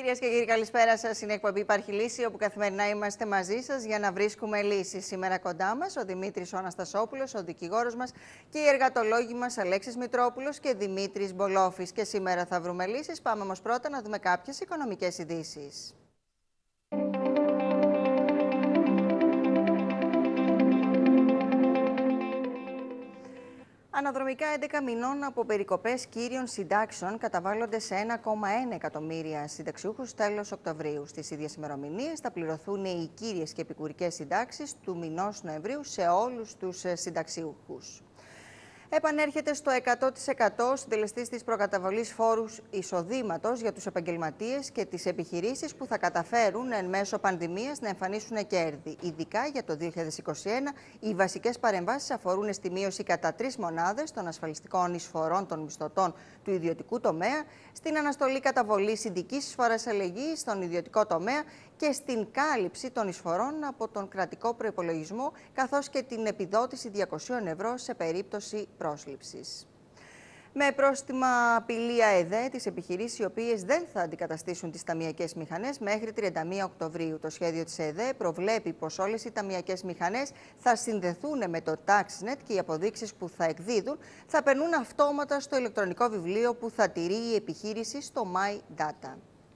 Κυρίες και κύριοι, καλησπέρα σας. Είναι η εκπομπή Υπάρχει Λύση, όπου καθημερινά είμαστε μαζί σας για να βρίσκουμε λύσεις. Σήμερα κοντά μας ο Δημήτρης ο Αναστασόπουλος, ο δικηγόρος μας, και οι εργατολόγοι μας Αλέξης Μητρόπουλος και Δημήτρης Μπολόφης. Και σήμερα θα βρούμε λύσεις. Πάμε όμως πρώτα να δούμε κάποιες οικονομικές ειδήσεις. Αναδρομικά 11 μηνών από περικοπές κύριων συντάξεων καταβάλλονται σε 1,1 εκατομμύρια συνταξιούχους τέλος Οκτωβρίου. Στις ίδιες ημερομηνίες θα πληρωθούν οι κύριες και επικουρικές συντάξεις του μηνός Νοεμβρίου σε όλους τους συνταξιούχους. Επανέρχεται στο 100% συντελεστής της προκαταβολής φόρου εισοδήματος για τους επαγγελματίες και τις επιχειρήσεις που θα καταφέρουν εν μέσω πανδημίας να εμφανίσουν κέρδη. Ειδικά για το 2021, οι βασικές παρεμβάσεις αφορούν στη μείωση κατά 3 μονάδες των ασφαλιστικών εισφορών των μισθωτών του ιδιωτικού τομέα, στην αναστολή καταβολής ειδικής εισφοράς αλληλεγγύης στον ιδιωτικό τομέα και στην κάλυψη των εισφορών από τον κρατικό προϋπολογισμό, καθώς και την επιδότηση 200 ευρώ σε περίπτωση πρόσληψης. Με πρόστιμα απειλή ΑΕΔ τις επιχειρήσεις οι οποίες δεν θα αντικαταστήσουν τις ταμειακές μηχανές μέχρι 31 Οκτωβρίου. Το σχέδιο της ΕΔΕ προβλέπει πως όλες οι ταμειακές μηχανές θα συνδεθούν με το TaxNet και οι αποδείξεις που θα εκδίδουν θα περνούν αυτόματα στο ηλεκτρονικό βιβλίο που θα τηρεί η επιχείρηση στο My Data.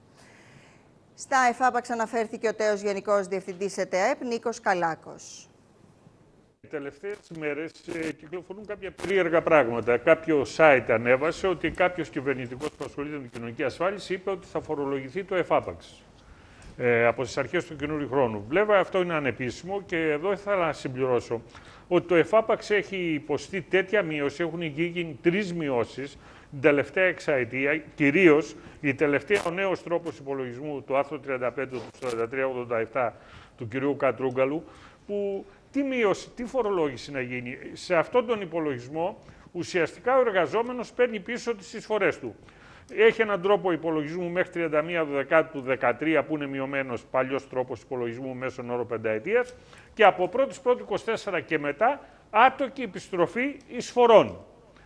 Στα ΕΦΑΠΑΞ αναφέρθηκε ο τέος Γενικός Διευθυντής ΕΤΕΑΕΠ, Νίκος Καλάκος. Οι τελευταίες μέρες κυκλοφορούν κάποια περίεργα πράγματα. Κάποιο site ανέβασε ότι κάποιος κυβερνητικός που ασχολείται με την κοινωνική ασφάλιση είπε ότι θα φορολογηθεί το ΕΦΑΠΑΞ από τις αρχές του καινούριου χρόνου. Βέβαια, αυτό είναι ανεπίσημο και εδώ ήθελα να συμπληρώσω ότι το ΕΦΑΠΑΞ έχει υποστεί τέτοια μείωση, έχουν γίνει 3 μειώσεις την τελευταία εξαετία, κυρίως η τελευταία ο νέος τρόπος υπολογισμού του άρθρου 35 του 4387 του κυρίου Κατρούγκαλου, που τι μείωση, τι φορολόγηση να γίνει. Σε αυτόν τον υπολογισμό ουσιαστικά ο εργαζόμενος παίρνει πίσω τις εισφορές του. Έχει έναν τρόπο υπολογισμού μέχρι 31 Δεκάτου του 2013 που είναι μειωμένος παλιός τρόπος υπολογισμού μέσον όρο πενταετίας και από 1η 24 και μετά άτοκη επιστροφή εισφορών.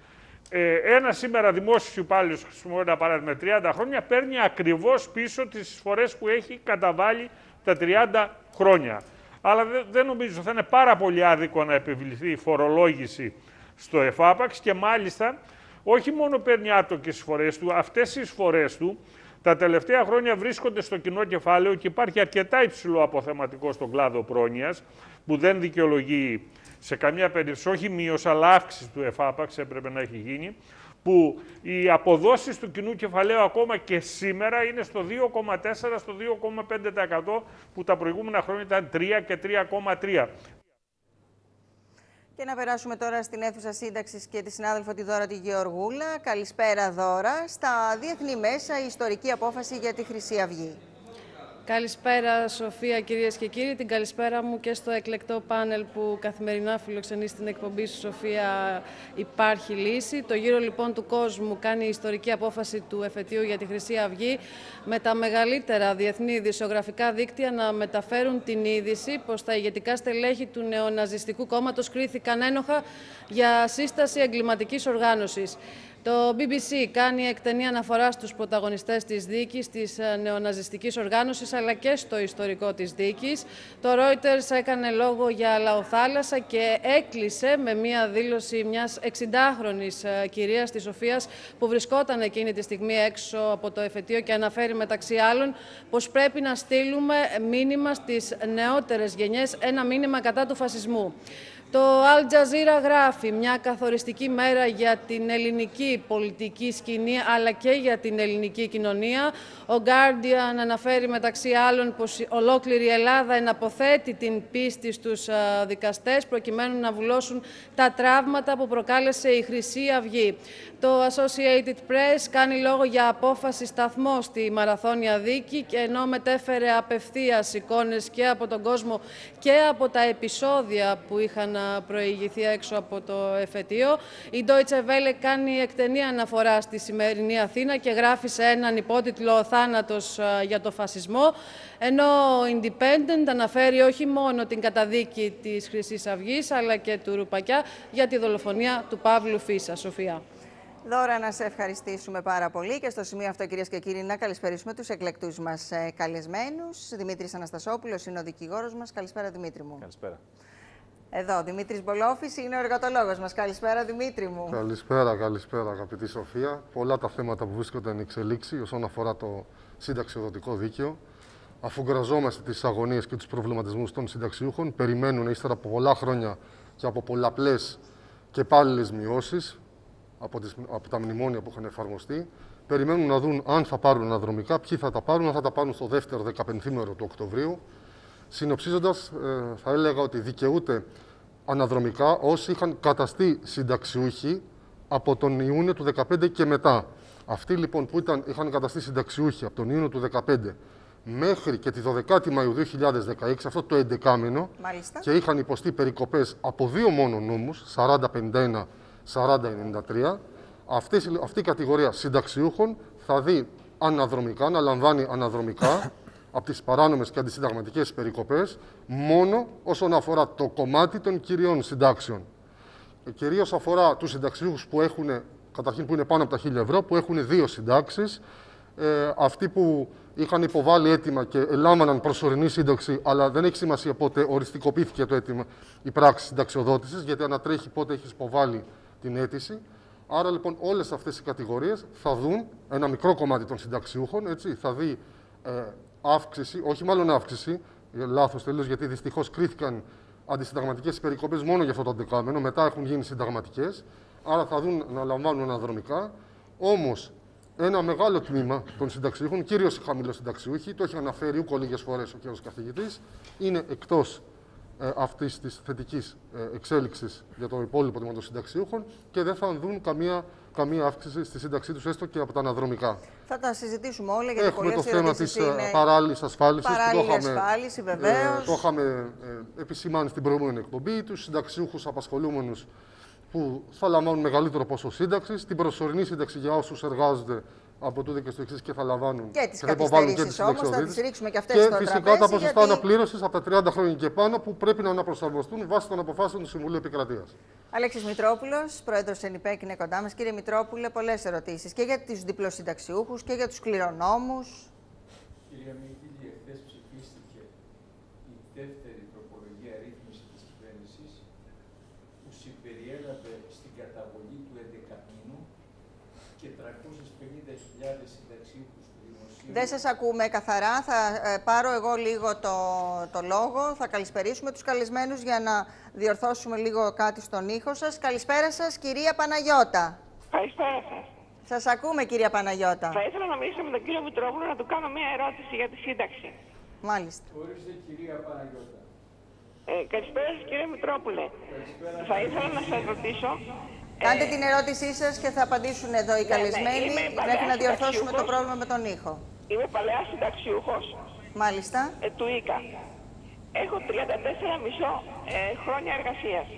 Ένα σήμερα δημόσιος υπάλληλος, χρησιμοποιώ ένα παράδειγμα, 30 χρόνια, παίρνει ακριβώς πίσω τις εισφορές που έχει καταβάλει τα 30 χρόνια. Αλλά δεν νομίζω, θα είναι πάρα πολύ άδικο να επιβληθεί η φορολόγηση στο ΕΦΑΠΑΞ και μάλιστα όχι μόνο παίρνει άτοκες εισφορές του, αυτές οι εισφορές του τα τελευταία χρόνια βρίσκονται στο κοινό κεφάλαιο και υπάρχει αρκετά υψηλό αποθεματικό στον κλάδο πρόνοιας που δεν δικαιολογεί σε καμία περίπτωση, όχι μείωση, αλλά αύξηση του ΕΦΑΠΑΞ έπρεπε να έχει γίνει, που οι αποδόσεις του κοινού κεφαλαίου ακόμα και σήμερα είναι στο 2,4% στο 2,5% που τα προηγούμενα χρόνια ήταν 3 και 3,3%. Και να περάσουμε τώρα στην αίθουσα σύνταξης και τη συνάδελφο τη Δώρα τη Γεωργούλα. Καλησπέρα Δώρα. Στα διεθνή μέσα η ιστορική απόφαση για τη Χρυσή Αυγή. Καλησπέρα Σοφία, κυρίες και κύριοι. Την καλησπέρα μου και στο εκλεκτό πάνελ που καθημερινά φιλοξενεί στην εκπομπή σου, Σοφία, Υπάρχει Λύση. Το γύρο λοιπόν του κόσμου κάνει η ιστορική απόφαση του εφετείου για τη Χρυσή Αυγή με τα μεγαλύτερα διεθνή ειδησιογραφικά δίκτυα να μεταφέρουν την είδηση πως τα ηγετικά στελέχη του νεοναζιστικού κόμματος κρίθηκαν ένοχα για σύσταση εγκληματικής οργάνωσης. Το BBC κάνει εκτενή αναφορά στους πρωταγωνιστές της δίκης της νεοναζιστικής οργάνωσης αλλά και στο ιστορικό της δίκης. Το Reuters έκανε λόγο για λαοθάλασσα και έκλεισε με μία δήλωση μιας 60χρονης κυρίας της Σοφίας που βρισκόταν εκείνη τη στιγμή έξω από το εφετείο και αναφέρει μεταξύ άλλων πως πρέπει να στείλουμε μήνυμα στις νεότερες γενιές, ένα μήνυμα κατά του φασισμού. Το Al Jazeera γράφει μια καθοριστική μέρα για την ελληνική πολιτική σκηνή αλλά και για την ελληνική κοινωνία. Ο Guardian αναφέρει μεταξύ άλλων πως ολόκληρη η Ελλάδα εναποθέτει την πίστη στους δικαστές προκειμένου να βουλώσουν τα τραύματα που προκάλεσε η Χρυσή Αυγή. Το Associated Press κάνει λόγο για απόφαση σταθμό στη μαραθώνια δίκη και ενώ μετέφερε απευθείας εικόνες και από τον κόσμο και από τα επεισόδια που είχαν προηγηθεί έξω από το εφετείο, η Deutsche Welle κάνει εκτενή αναφορά στη σημερινή Αθήνα και γράφει σε έναν υπότιτλο «Θάνατος για το φασισμό», ενώ ο Independent αναφέρει όχι μόνο την καταδίκη της Χρυσής Αυγής αλλά και του Ρουπακιά για τη δολοφονία του Παύλου Φίσα. Σοφία. Δώρα, να σε ευχαριστήσουμε πάρα πολύ και στο σημείο αυτό, κυρίες και κύριοι, να καλησπερίσουμε τους εκλεκτούς μας καλεσμένους. Δημήτρης Αναστασόπουλος είναι ο δικηγόρος μας. Καλησπέρα, Δημήτρη μου. Καλησπέρα. Εδώ, Δημήτρης Μπολόφης είναι ο εργατολόγος μας. Καλησπέρα, Δημήτρη μου. Καλησπέρα, αγαπητή Σοφία. Πολλά τα θέματα που βρίσκονται εν εξελίξη όσον αφορά το συνταξιοδοτικό δίκαιο. Αφού γραζόμαστε τις αγωνίες και τους προβληματισμούς των συνταξιούχων, περιμένουν ύστερα από πολλά χρόνια και από πολλαπλές και πάλιες μειώσεις από τα μνημόνια που είχαν εφαρμοστεί, περιμένουν να δουν αν θα πάρουν αναδρομικά, ποιοι θα τα πάρουν, αν θα τα πάρουν στο δεύτερο 15ήμερο του Οκτωβρίου. Συνοψίζοντας, θα έλεγα ότι δικαιούται αναδρομικά όσοι είχαν καταστεί συνταξιούχοι από τον Ιούνιο του 2015 και μετά. Αυτοί λοιπόν που είχαν καταστεί συνταξιούχοι από τον Ιούνιο του 2015 μέχρι και τη 12η Μαΐου 2016, αυτό το 11μήνο, και είχαν υποστεί περικοπές από δύο μόνο νόμους, 40-51, 40-93, αυτή η κατηγορία συνταξιούχων θα δει αναδρομικά, να λαμβάνει αναδρομικά από τις παράνομες και αντισυνταγματικές περικοπές, μόνο όσον αφορά το κομμάτι των κυριών συντάξεων. Κυρίως αφορά τους συνταξιούχους που έχουν, καταρχήν που είναι πάνω από τα 1.000 ευρώ, που έχουν δύο συντάξεις. Αυτοί που είχαν υποβάλει αίτημα και ελάμβαναν προσωρινή σύνταξη, αλλά δεν έχει σημασία πότε οριστικοποιήθηκε το αίτημα, η πράξη συνταξιοδότησης, γιατί ανατρέχει πότε έχει υποβάλει την αίτηση. Άρα λοιπόν όλες αυτές οι κατηγορίες θα δουν ένα μικρό κομμάτι των συνταξιούχων, έτσι, θα δει αύξηση, όχι μάλλον αύξηση, λάθος τελείως, γιατί δυστυχώς κρίθηκαν αντισυνταγματικές περικοπές μόνο για αυτό το δεκάμενο, μετά έχουν γίνει συνταγματικές, άρα θα δουν να λαμβάνουν αναδρομικά. Όμως, ένα μεγάλο τμήμα των συνταξιούχων, κυρίως οι χαμηλοσυνταξιούχοι, το έχει αναφέρει ούκο λίγες φορές ο κ. καθηγητής, είναι εκτός αυτής της θετικής εξέλιξης για το υπόλοιπο τμήμα των συνταξιούχων και δεν θα δουν καμία αύξηση στη σύνταξή τους, έστω και από τα αναδρομικά. Θα τα συζητήσουμε όλα, γιατί έχουμε το θέμα της παράλληλης ασφάλισης. Παράλληλη ασφάλιση, βεβαίως. Το είχαμε επισημάνει στην προηγούμενη εκπομπή, τους συνταξιούχους απασχολούμενους που θα λαμβάνουν μεγαλύτερο ποσό σύνταξης, την προσωρινή σύνταξη για όσους εργάζονται από τούδε και στο εξής και θα λαμβάνουν και τις καθυστερήσεις όμως, θα τις ρίξουμε και αυτές στο τραπέζι. Και φυσικά τα ποσοστά αναπλήρωσης από τα 30 χρόνια και πάνω που πρέπει να αναπροσαρμοστούν βάσει των αποφάσεων του Συμβουλίου Επικρατείας. Αλέξης Μητρόπουλος, πρόεδρος της ΕΝΙΠΕΚ, είναι κοντά μας. Κύριε Μητρόπουλε, πολλές ερωτήσεις και για τους διπλοσυνταξιούχους και για τους κληρονόμους. Κυρία Μίκηλη, εχθές ψηφίστηκε η δεύτερη τροπολογία ρύθμιση της κυβέρνησης που συμπεριέλαβε στην καταβολή του 11μήνου και 350.000 συνταξιούχους του δημοσίου. Δεν σας ακούμε καθαρά. Θα πάρω εγώ λίγο το λόγο. Θα καλησπερίσουμε τους καλεσμένους για να διορθώσουμε λίγο κάτι στον ήχο σας. Καλησπέρα σας, κυρία Παναγιώτα. Καλησπέρα σας. Σας ακούμε, κυρία Παναγιώτα. Θα ήθελα να μιλήσω με τον κύριο Μητρόπουλο να του κάνω μία ερώτηση για τη σύνταξη. Μάλιστα. Ορίστε, κυρία Παναγιώτα. Καλησπέρα σας, κύριε Μητρόπουλε. Θα ήθελα να σας ρωτήσω. Κάντε την ερώτησή σας και θα απαντήσουν εδώ οι καλεσμένοι μέχρι να διορθώσουμε το πρόβλημα με τον ήχο. Είμαι παλαιά συνταξιούχος. Μάλιστα. Του ΙΚΑ. Έχω 34,5 χρόνια εργασίας.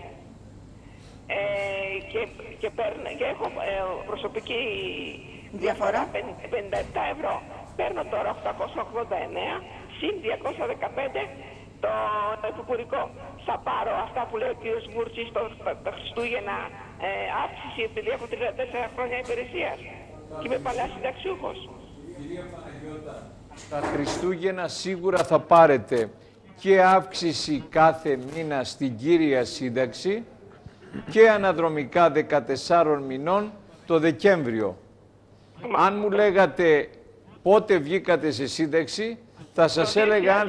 Και έχω προσωπική διαφορά 57 ευρώ. Παίρνω τώρα 889 συν 215 το επικουρικό. Θα πάρω αυτά που λέει ο κ. Μούρτσης τα Χριστούγεννα αύξηση επειδή έχω 34 χρόνια υπηρεσίας και είμαι παλιά συνταξιούχος. Κυρία Παναγιώτα, τα Χριστούγεννα σίγουρα θα πάρετε και αύξηση κάθε μήνα στην κύρια σύνταξη και αναδρομικά 14 μηνών το Δεκέμβριο. Αν μου λέγατε πότε βγήκατε σε σύνταξη, θα σας έλεγα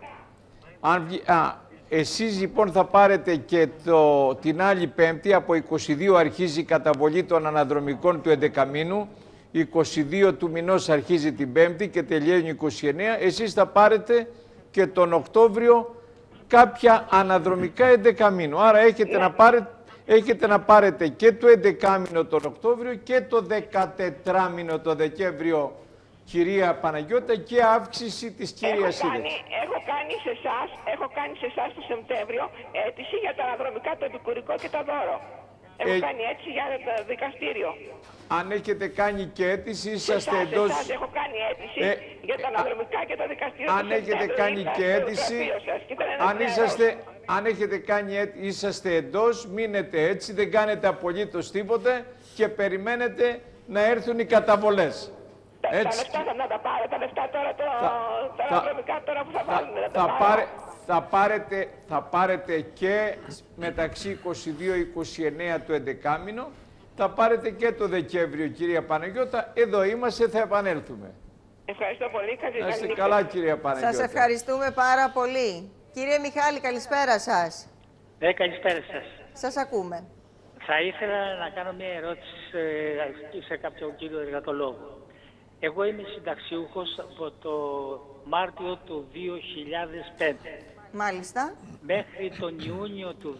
εσείς λοιπόν θα πάρετε και την άλλη Πέμπτη, από 22 αρχίζει η καταβολή των αναδρομικών του 11 μήνου, 22 του μηνός αρχίζει την Πέμπτη και τελειώνει 29, εσείς θα πάρετε και τον Οκτώβριο κάποια αναδρομικά 11 μήνου. Άρα έχετε να πάρετε και το 11 μήνο τον Οκτώβριο και το 14 μήνο το Δεκέμβριο, κυρία Παναγιώτα, και αύξηση της κύριας σύνταξης. Έχω κάνει σε εσάς το Σεπτέμβριο αίτηση για τα αναδρομικά, το επικουρικό και τα δώρο. Έχω κάνει αίτηση για το δικαστήριο. Αν έχετε κάνει και αίτηση, είσαστε εντός... Έχω κάνει αίτηση για τα αναδρομικά και τα δικαστήρια. Αν έχετε κάνει και αίτηση, αν έχετε κάνει είσαστε εντός, μείνετε έτσι, δεν κάνετε απολύτως τίποτε και περιμένετε να έρθουν οι καταβολές. Τα λεφτά θα τα πάρετε, τα λεφτά τώρα, τα αναδρομικά τώρα που θα βάλουν. Θα πάρετε και μεταξύ 22-29 το 11μήνο, θα πάρετε και το Δεκέμβριο, κυρία Παναγιώτα. Εδώ είμαστε, θα επανέλθουμε. Ευχαριστώ πολύ. Να είστε καλά, κυρία Παναγιώτα. Σας ευχαριστούμε πάρα πολύ. Κύριε Μιχάλη, καλησπέρα σας. Καλησπέρα σας. Σας ακούμε. Θα ήθελα να κάνω μια ερώτηση σε κάποιον κύριο εργατολόγο. Εγώ είμαι συνταξιούχος από το Μάρτιο του 2005. Μάλιστα. Μέχρι τον Ιούνιο του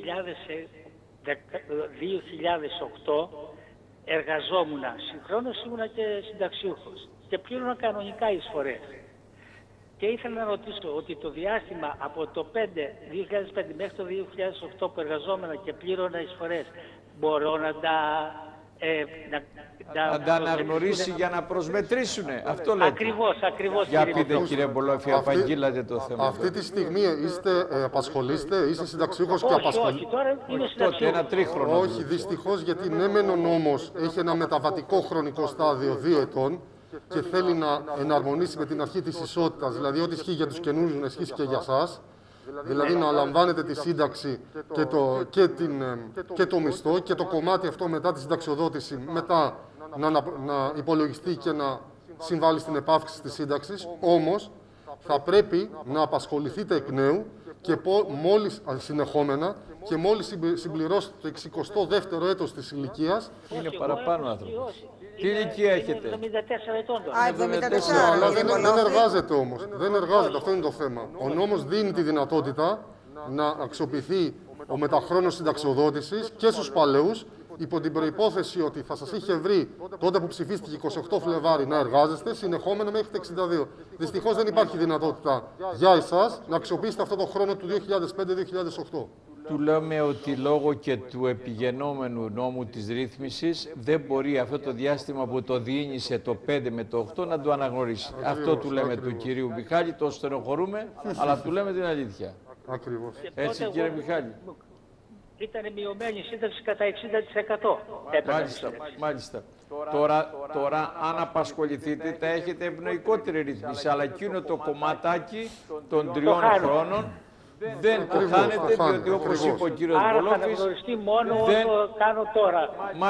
2008 εργαζόμουν. Συγχρόνως ήμουνα και συνταξιούχος και πλήρωνα κανονικά εισφορές. Και ήθελα να ρωτήσω ότι το διάστημα από το 2005 μέχρι το 2008 που εργαζόμουν και πλήρωνα εισφορές, μπορώ να τα αναγνωρίσει για να προσμετρήσουνε. Αυτό λέτε. Ακριβώς. Για πείτε, κύριε Μπολόφη, απαγγείλατε το θέμα. Αυτή τη στιγμή απασχολείστε, είστε συνταξιούχος και απασχολείστε. Όχι, τώρα είμαι συνταξιούχος. Ένα τρίχρονο. Όχι, δυστυχώς, γιατί ναι μεν ο νόμος έχει ένα μεταβατικό χρονικό στάδιο 2 ετών και θέλει να εναρμονίσει με την αρχή της ισότητας, δηλαδή ό,τι ισχύει για τους καινούριους να ισχύσει και για εσάς. Δηλαδή να λαμβάνετε τη σύνταξη και το μισθό και το κομμάτι αυτό μετά τη συνταξιοδότηση, μετά να υπολογιστεί και να συμβάλλει στην επαύξηση της σύνταξης. Όμως θα πρέπει να απασχοληθείτε εκ νέου και μόλις συνεχόμενα και μόλις συμπληρώσετε το 62ο έτος της ηλικίας. Είναι παραπάνω άνθρωπος. Τι ηλικία έχετε? 74 ετών τώρα. 74. Αλλά δεν εργάζεται όμως. Δεν εργάζεται, αυτό είναι το θέμα. Ο νόμος δίνει τη δυνατότητα να αξιοποιηθεί ο μεταχρόνος συνταξιοδότησης και στους παλαιούς, υπό την προϋπόθεση ότι θα σας είχε βρει τότε που ψηφίστηκε 28 Φλεβάρι να εργάζεστε συνεχόμενα μέχρι τα 62. Δυστυχώς δεν υπάρχει δυνατότητα για εσάς να αξιοποιήσετε αυτό το χρόνο του 2005-2008. Του λέμε ότι λόγω και του επιγενόμενου νόμου της ρύθμισης δεν μπορεί αυτό το διάστημα που το διήνυσε το 5 με το 8 να το αναγνωρίσει. Αυτό του λέμε του κυρίου Μιχάλη, το στενοχωρούμε, αλλά του λέμε την αλήθεια. Ακριβώς. Έτσι, κύριε Μιχάλη. Ήταν μειωμένη η σύνταξη κατά 60%. Μάλιστα. Τώρα, αν απασχοληθείτε, θα έχετε ευνοϊκότερη ρύθμιση, αλλά εκείνο το κομματάκι των 3 χρόνων δεν το χάνετε, διότι όπως είπε ο κύριος Μπολόφης... Άρα θα αναγνωριστεί μόνο όσο κάνω τώρα.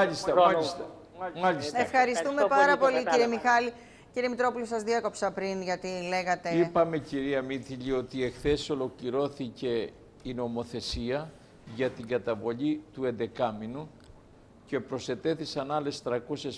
Μάλιστα. Ευχαριστούμε πάρα πολύ, κύριε Μιχάλη. Κύριε Μητρόπουλο, σας διέκοψα πριν, γιατί λέγατε... Είπαμε, κυρία Μήθυλη, ότι εχθές ολοκληρώθηκε η νομοθεσία για την καταβολή του 11μήνου και προσετέθησαν άλλες 350.000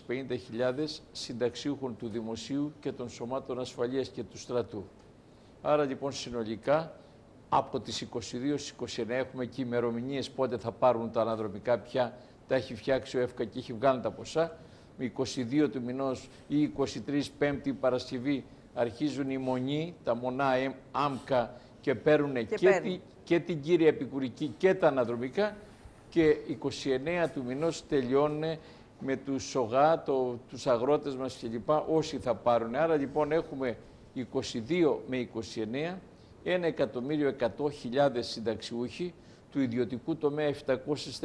συνταξιούχων του Δημοσίου και των Σωμάτων Ασφαλείας και του Στρατού. Άρα, λοιπόν, συνολικά, από τις 22 στις 29 έχουμε και ημερομηνίες πότε θα πάρουν τα αναδρομικά πια, τα έχει φτιάξει ο ΕΦΚΑ και έχει βγάλει τα ποσά. Με 22 του μηνός ή 23 Πέμπτη Παρασκευή αρχίζουν οι μονοί, τα μονά άμκα και παίρνουν και την κύρια επικουρική και τα αναδρομικά και 29 του μηνός τελειώνουν με τους ΣΟΓΑ, τους αγρότες μας κλπ. Όσοι θα πάρουν. Άρα λοιπόν έχουμε 22 με 29, 1.100.000 συνταξιούχοι, του ιδιωτικού τομέα 739.000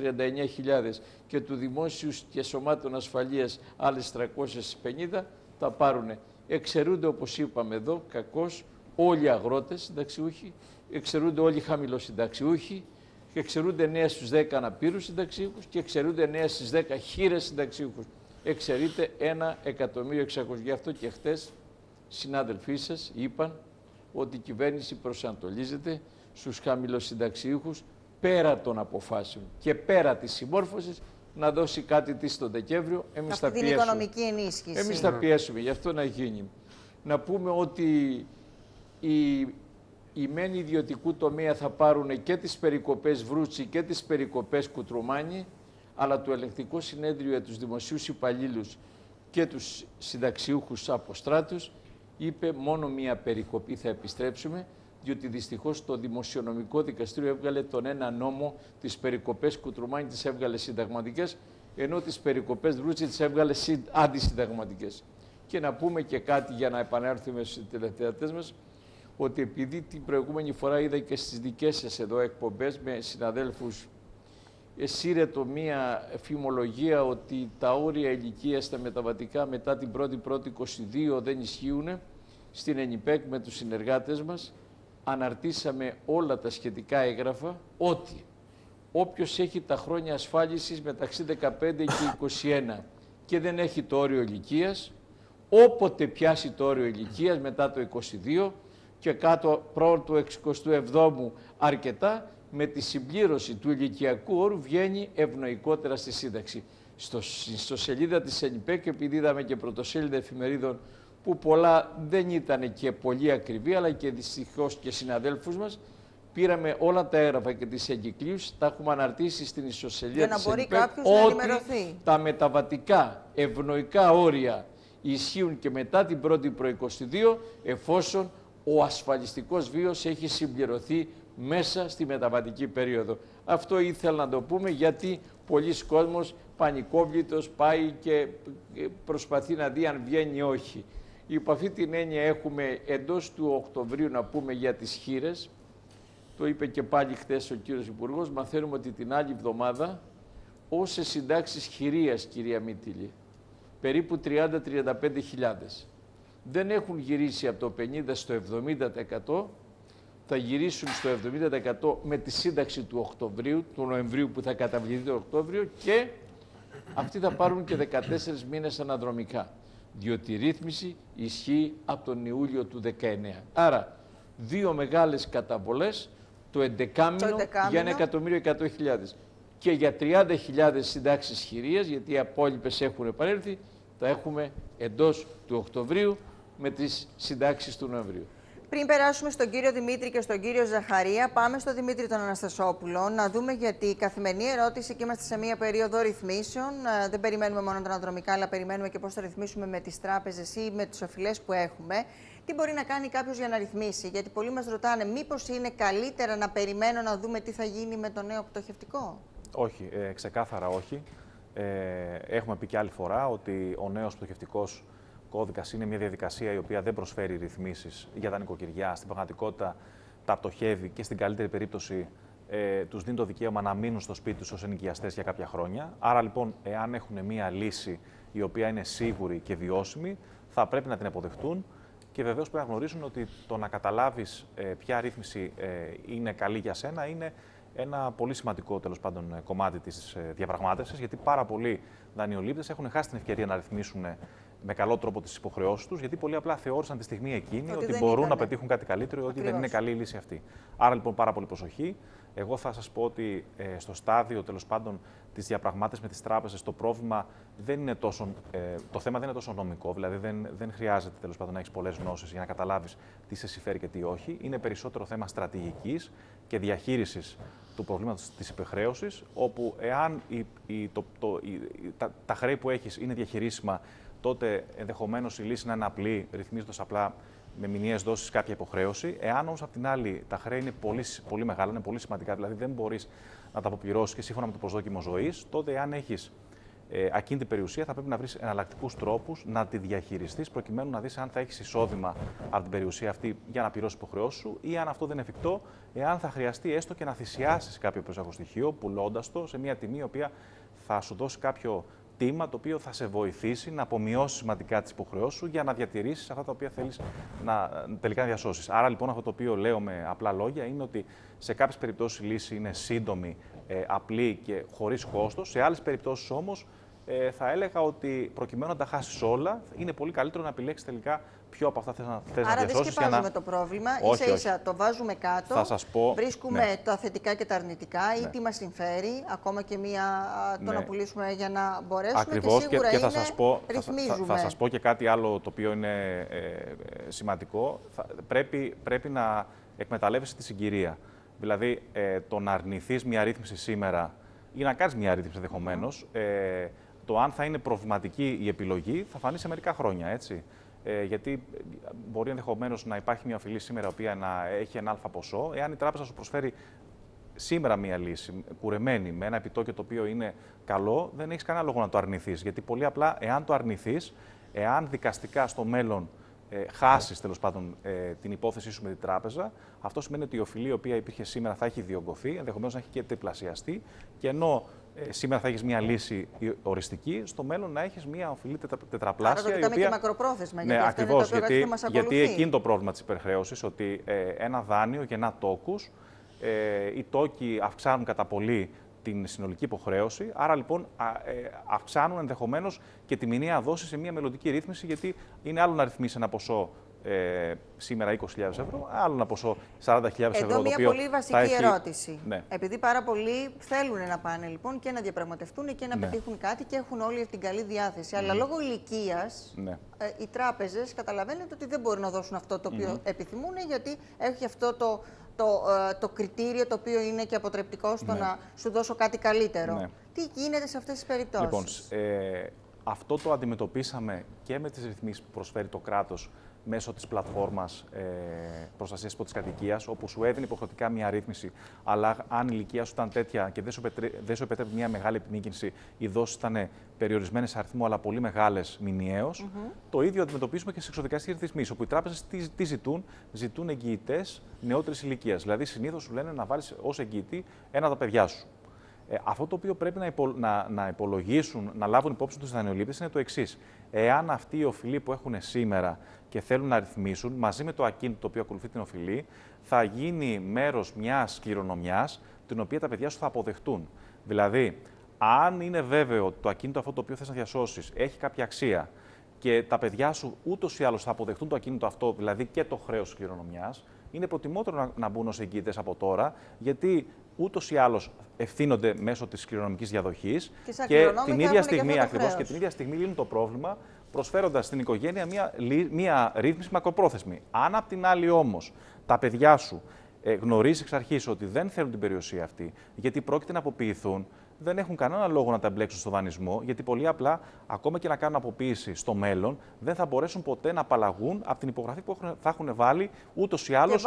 και του δημόσιου και σωμάτων ασφαλείας άλλες 350 θα πάρουν. Εξαιρούνται, όπως είπαμε εδώ, κακώς όλοι οι αγρότες συνταξιούχοι, εξαιρούνται όλοι οι χαμηλοσυνταξιούχοι, εξαιρούνται 9 στους 10 αναπήρους συνταξιούχους και εξαιρούνται 9 στις 10 χήρες συνταξιούχους. Εξαιρείται 1.600.000. Γι' αυτό και χτες συνάδελφοί σας είπαν ότι η κυβέρνηση προσανατολίζεται στους χαμηλοσυνταξιούχους πέρα των αποφάσεων και πέρα της συμμόρφωσης να δώσει κάτι της τον Δεκέμβριο. Εμείς αυτή την οικονομική ενίσχυση. Εμείς θα πιέσουμε γι' αυτό να γίνει. Να πούμε ότι οι μεν ιδιωτικού τομέα θα πάρουν και τις περικοπές Βρούτσι και τις περικοπές Κουτρουμάνη, αλλά το Ελεγκτικό Συνέδριο για τους δημοσίους υπαλλήλους και τους συνταξιούχους από στράτους είπε μόνο μία περικοπή θα επιστρέψουμε, διότι δυστυχώς το Δημοσιονομικό Δικαστήριο έβγαλε τον ένα νόμο, τις περικοπές Κουτρουμάνη τις έβγαλε συνταγματικές, ενώ τις περικοπές Βρούτσι τις έβγαλε αντισυνταγματικές. Και να πούμε και κάτι για να επανέλθουμε στους τηλεθεατές μας, ότι επειδή την προηγούμενη φορά είδα και στις δικές σας εδώ εκπομπές με συναδέλφους, εσύρετο μία φημολογία ότι τα όρια ηλικίας στα μεταβατικά μετά την 1η-1η-22 δεν ισχύουν, στην ΕΝΙΠΕΚ με τους συνεργάτες μας αναρτήσαμε όλα τα σχετικά έγγραφα ότι όποιος έχει τα χρόνια ασφάλισης μεταξύ 15 και 21 και δεν έχει το όριο ηλικίας, όποτε πιάσει το όριο ηλικίας μετά το 22 και κάτω πρώτου 67ου αρκετά, με τη συμπλήρωση του ηλικιακού όρου βγαίνει ευνοϊκότερα στη σύνταξη. Στο σελίδα της ΕΝΙΠΕΚ, επειδή είδαμε και πρωτοσέλιδα εφημερίδων που πολλά δεν ήταν και πολύ ακριβή, αλλά και δυστυχώς και συναδέλφους μας, πήραμε όλα τα έγγραφα και τις εγκυκλίους, τα έχουμε αναρτήσει στην ιστοσελίδα της ΕΝΙΠΕΚ, ότι τα μεταβατικά ευνοϊκά όρια ισχύουν και μετά την 1η προ-22, εφόσον ο ασφαλιστικός βίος έχει συμπληρωθεί μέσα στη μεταβατική περίοδο. Αυτό ήθελα να το πούμε, γιατί πολλοί κόσμος πανικόβλητος πάει και προσπαθεί να δει αν βγαίνει ή όχι. Υπό αυτή την έννοια έχουμε εντός του Οκτωβρίου, να πούμε για τις χήρες, το είπε και πάλι χθες ο κύριος Υπουργός, μαθαίνουμε ότι την άλλη εβδομάδα όσες συντάξεις χειρίας, κυρία Μήτυλη, περίπου 30-35.000, δεν έχουν γυρίσει από το 50% στο 70%, θα γυρίσουν στο 70% με τη σύνταξη του Οκτωβρίου, του Νοεμβρίου που θα καταβληθεί το Οκτώβριο, και αυτοί θα πάρουν και 14 μήνες αναδρομικά, διότι η ρύθμιση ισχύει από τον Ιούλιο του 19. Άρα, δύο μεγάλες καταβολές, το 11μηνο για 1.100.000 και για 30.000 συντάξεις χειρίας, γιατί οι απόλοιπες έχουν επανέλθει, θα έχουμε εντός του Οκτωβρίου με τις συντάξεις του Νοεμβρίου. Πριν περάσουμε στον κύριο Δημήτρη και στον κύριο Ζαχαρία, πάμε στον Δημήτρη τον Αναστασόπουλο να δούμε, γιατί η καθημερινή ερώτηση, και είμαστε σε μία περίοδο ρυθμίσεων, δεν περιμένουμε μόνο τα αναδρομικά, αλλά περιμένουμε και πώς θα ρυθμίσουμε με τις τράπεζες ή με τους οφειλές που έχουμε. Τι μπορεί να κάνει κάποιος για να ρυθμίσει? Γιατί πολλοί μας ρωτάνε, μήπως είναι καλύτερα να περιμένω να δούμε τι θα γίνει με το νέο πτωχευτικό? Όχι, ξεκάθαρα όχι. Έχουμε πει και άλλη φορά ότι ο νέος πτωχευτικός κώδικας είναι μια διαδικασία η οποία δεν προσφέρει ρυθμίσεις για τα νοικοκυριά. Στην πραγματικότητα τα πτωχεύει και στην καλύτερη περίπτωση τους δίνει το δικαίωμα να μείνουν στο σπίτι τους ως ενοικιαστές για κάποια χρόνια. Άρα λοιπόν, εάν έχουν μια λύση η οποία είναι σίγουρη και βιώσιμη, θα πρέπει να την αποδεχτούν. Και βεβαίως πρέπει να γνωρίζουν ότι το να καταλάβεις ποια ρύθμιση είναι καλή για σένα είναι ένα πολύ σημαντικό, τέλος πάντων, κομμάτι της διαπραγμάτευσης, γιατί πάρα πολλοί δανειολήπτες έχουν χάσει την ευκαιρία να ρυθμίσουν με καλό τρόπο τις υποχρεώσεις τους, γιατί πολύ απλά θεώρησαν τη στιγμή εκείνη ότι μπορούν να πετύχουν κάτι καλύτερο ή ότι δεν είναι καλή η λύση αυτή. Άρα λοιπόν, πάρα πολύ προσοχή. Εγώ θα σας πω ότι στο στάδιο, τέλος πάντων, της διαπραγμάτευσης με τις τράπεζες, το πρόβλημα δεν είναι τόσο, το θέμα δεν είναι τόσο νομικό, δηλαδή δεν χρειάζεται, τέλος πάντων, να έχεις πολλές γνώσεις για να καταλάβεις τι σε συμφέρει και τι όχι. Είναι περισσότερο θέμα στρατηγικής και διαχείρισης του προβλήματος της υπερχρέωσης, όπου εάν τα χρέη που έχεις είναι διαχειρίσιμα, τότε ενδεχομένως η λύση να είναι απλή, ρυθμίζοντας απλά με μηνιαίες δόσεις κάποια υποχρέωση. Εάν όμως απ' την άλλη τα χρέη είναι πολύ μεγάλα, είναι πολύ σημαντικά, δηλαδή δεν μπορείς να τα αποπληρώσεις και σύμφωνα με το προσδόκιμο ζωής, τότε εάν έχεις ακίνητη περιουσία θα πρέπει να βρεις εναλλακτικούς τρόπους να τη διαχειριστείς, προκειμένου να δεις αν θα έχεις εισόδημα από την περιουσία αυτή για να πληρώσεις υποχρεώσεις σου, ή αν αυτό δεν είναι εφικτό, εάν θα χρειαστεί έστω και να θυσιάσεις κάποιο περιουσιακό στοιχείο, πουλώντας το σε μια τιμή η οποία θα σου δώσει κάποιο τίμα το οποίο θα σε βοηθήσει να απομειώσεις σημαντικά τις υποχρεώσεις σου για να διατηρήσεις αυτά τα οποία θέλεις τελικά να διασώσεις. Άρα λοιπόν, αυτό το οποίο λέω με απλά λόγια είναι ότι σε κάποιες περιπτώσεις η λύση είναι σύντομη, απλή και χωρίς κόστος. Σε άλλες περιπτώσεις όμως θα έλεγα ότι προκειμένου να τα χάσεις όλα, είναι πολύ καλύτερο να επιλέξεις τελικά ποιο από αυτά θες να διασώσεις. Άρα δεν σκεπάζουμε το πρόβλημα, ίσα-ίσα το βάζουμε κάτω, θα σας πω, βρίσκουμε τα θετικά και τα αρνητικά ή τι μας συμφέρει, ακόμα και το να πουλήσουμε για να μπορέσουμε. Ακριβώς, και σίγουρα θα σας πω και κάτι άλλο το οποίο είναι σημαντικό. Πρέπει να εκμεταλλεύεσαι τη συγκυρία. Δηλαδή, το να αρνηθείς μια ρύθμιση σήμερα ή να κάνεις μια ρύθμιση ενδεχομένως, το αν θα είναι προβληματική η επιλογή θα φανεί σε μερικά χρόνια, έτσι. Γιατί μπορεί ενδεχομένως να υπάρχει μια οφειλή σήμερα, η οποία να έχει ένα αλφα ποσό. Εάν η τράπεζα σου προσφέρει σήμερα μια λύση κουρεμένη, με ένα επιτόκιο το οποίο είναι καλό, δεν έχεις κανένα λόγο να το αρνηθείς. Γιατί πολύ απλά, εάν το αρνηθείς, εάν δικαστικά στο μέλλον χάσεις τέλος πάντων την υπόθεσή σου με την τράπεζα, αυτό σημαίνει ότι η οφειλή η οποία υπήρχε σήμερα θα έχει διωγγωθεί, ενδεχομένως να έχει και τριπλασιαστεί, και ενώ σήμερα θα έχεις μια λύση οριστική, στο μέλλον να έχεις μια οφειλή τετραπλάσια. Άρα το κοιτάμε και μακροπρόθεσμα, γιατί αυτό ακριβώς, είναι το οποίο θα μας ακολουθεί. γιατί εκείνη το πρόβλημα της υπερχρέωσης, ότι ένα δάνειο γεννά τόκους, οι τόκοι αυξάνουν κατά πολύ την συνολική υποχρέωση, άρα λοιπόν αυξάνουν ενδεχομένως και τη μηνιαία δόση σε μια μελλοντική ρύθμιση, γιατί είναι άλλο να ρυθμίσει ένα ποσό σήμερα 20.000 ευρώ, άλλο ένα ποσό 40.000 ευρώ. Εδώ μια πολύ βασική ερώτηση. Ναι. Επειδή πάρα πολλοί θέλουν να πάνε λοιπόν και να διαπραγματευτούν και να πετύχουν κάτι και έχουν όλη την καλή διάθεση. Αλλά λόγω ηλικίας, οι τράπεζες καταλαβαίνετε ότι δεν μπορούν να δώσουν αυτό το οποίο επιθυμούν, γιατί έχει αυτό το κριτήριο το οποίο είναι και αποτρεπτικό στο να σου δώσω κάτι καλύτερο. Τι γίνεται σε αυτές τις περιπτώσεις? Λοιπόν, αυτό το αντιμετωπίσαμε και με τις ρυθμίσεις που προσφέρει το κράτος μέσω της πλατφόρμας προστασίας υπό της κατοικίας, όπου σου έδινε υποχρεωτικά μια ρύθμιση, αλλά αν η ηλικία σου ήταν τέτοια και δεν σου επέτρεπε μια μεγάλη επιμήκυνση, οι δόσεις ήταν περιορισμένες σε αριθμό, αλλά πολύ μεγάλες μηνιαίως. Το ίδιο αντιμετωπίσουμε και σε εξωδικαστικές ρυθμίσεις, όπου οι τράπεζες τι ζητούν? Ζητούν εγγυητές νεότερης ηλικίας. Δηλαδή, συνήθως σου λένε να βάλεις ως εγγυητή ένα από τα παιδιά σου. Αυτό το οποίο πρέπει να υπολογίσουν, να λάβουν υπόψη τους οι δανειολήπτες είναι το εξής. Εάν αυτοί οι οφειλοί που έχουν σήμερα και θέλουν να ρυθμίσουν, μαζί με το ακίνητο το οποίο ακολουθεί την οφειλή, θα γίνει μέρος μιας κληρονομιάς, την οποία τα παιδιά σου θα αποδεχτούν. Δηλαδή, αν είναι βέβαιο ότι το ακίνητο αυτό το οποίο θες να διασώσεις έχει κάποια αξία και τα παιδιά σου ούτως ή άλλως θα αποδεχτούν το ακίνητο αυτό, δηλαδή και το χρέος της κληρονομιάς, είναι προτιμότερο να μπουν ως εγγυητές από τώρα, γιατί ούτως ή άλλως ευθύνονται μέσω της κληρονομικής διαδοχής και την ίδια στιγμή ακριβώς και την ίδια στιγμή λύνουν το πρόβλημα, προσφέροντας στην οικογένεια μια ρύθμιση μακροπρόθεσμη. Αν απ' την άλλη όμως τα παιδιά σου γνωρίζει εξ αρχής ότι δεν θέλουν την περιουσία αυτή, γιατί πρόκειται να αποποιηθούν, δεν έχουν κανένα λόγο να τα εμπλέξουν στο δανεισμό, γιατί πολύ απλά, ακόμα και να κάνουν αποποίηση στο μέλλον, δεν θα μπορέσουν ποτέ να απαλλαγούν από την υπογραφή που θα έχουν βάλει ούτως ή άλλως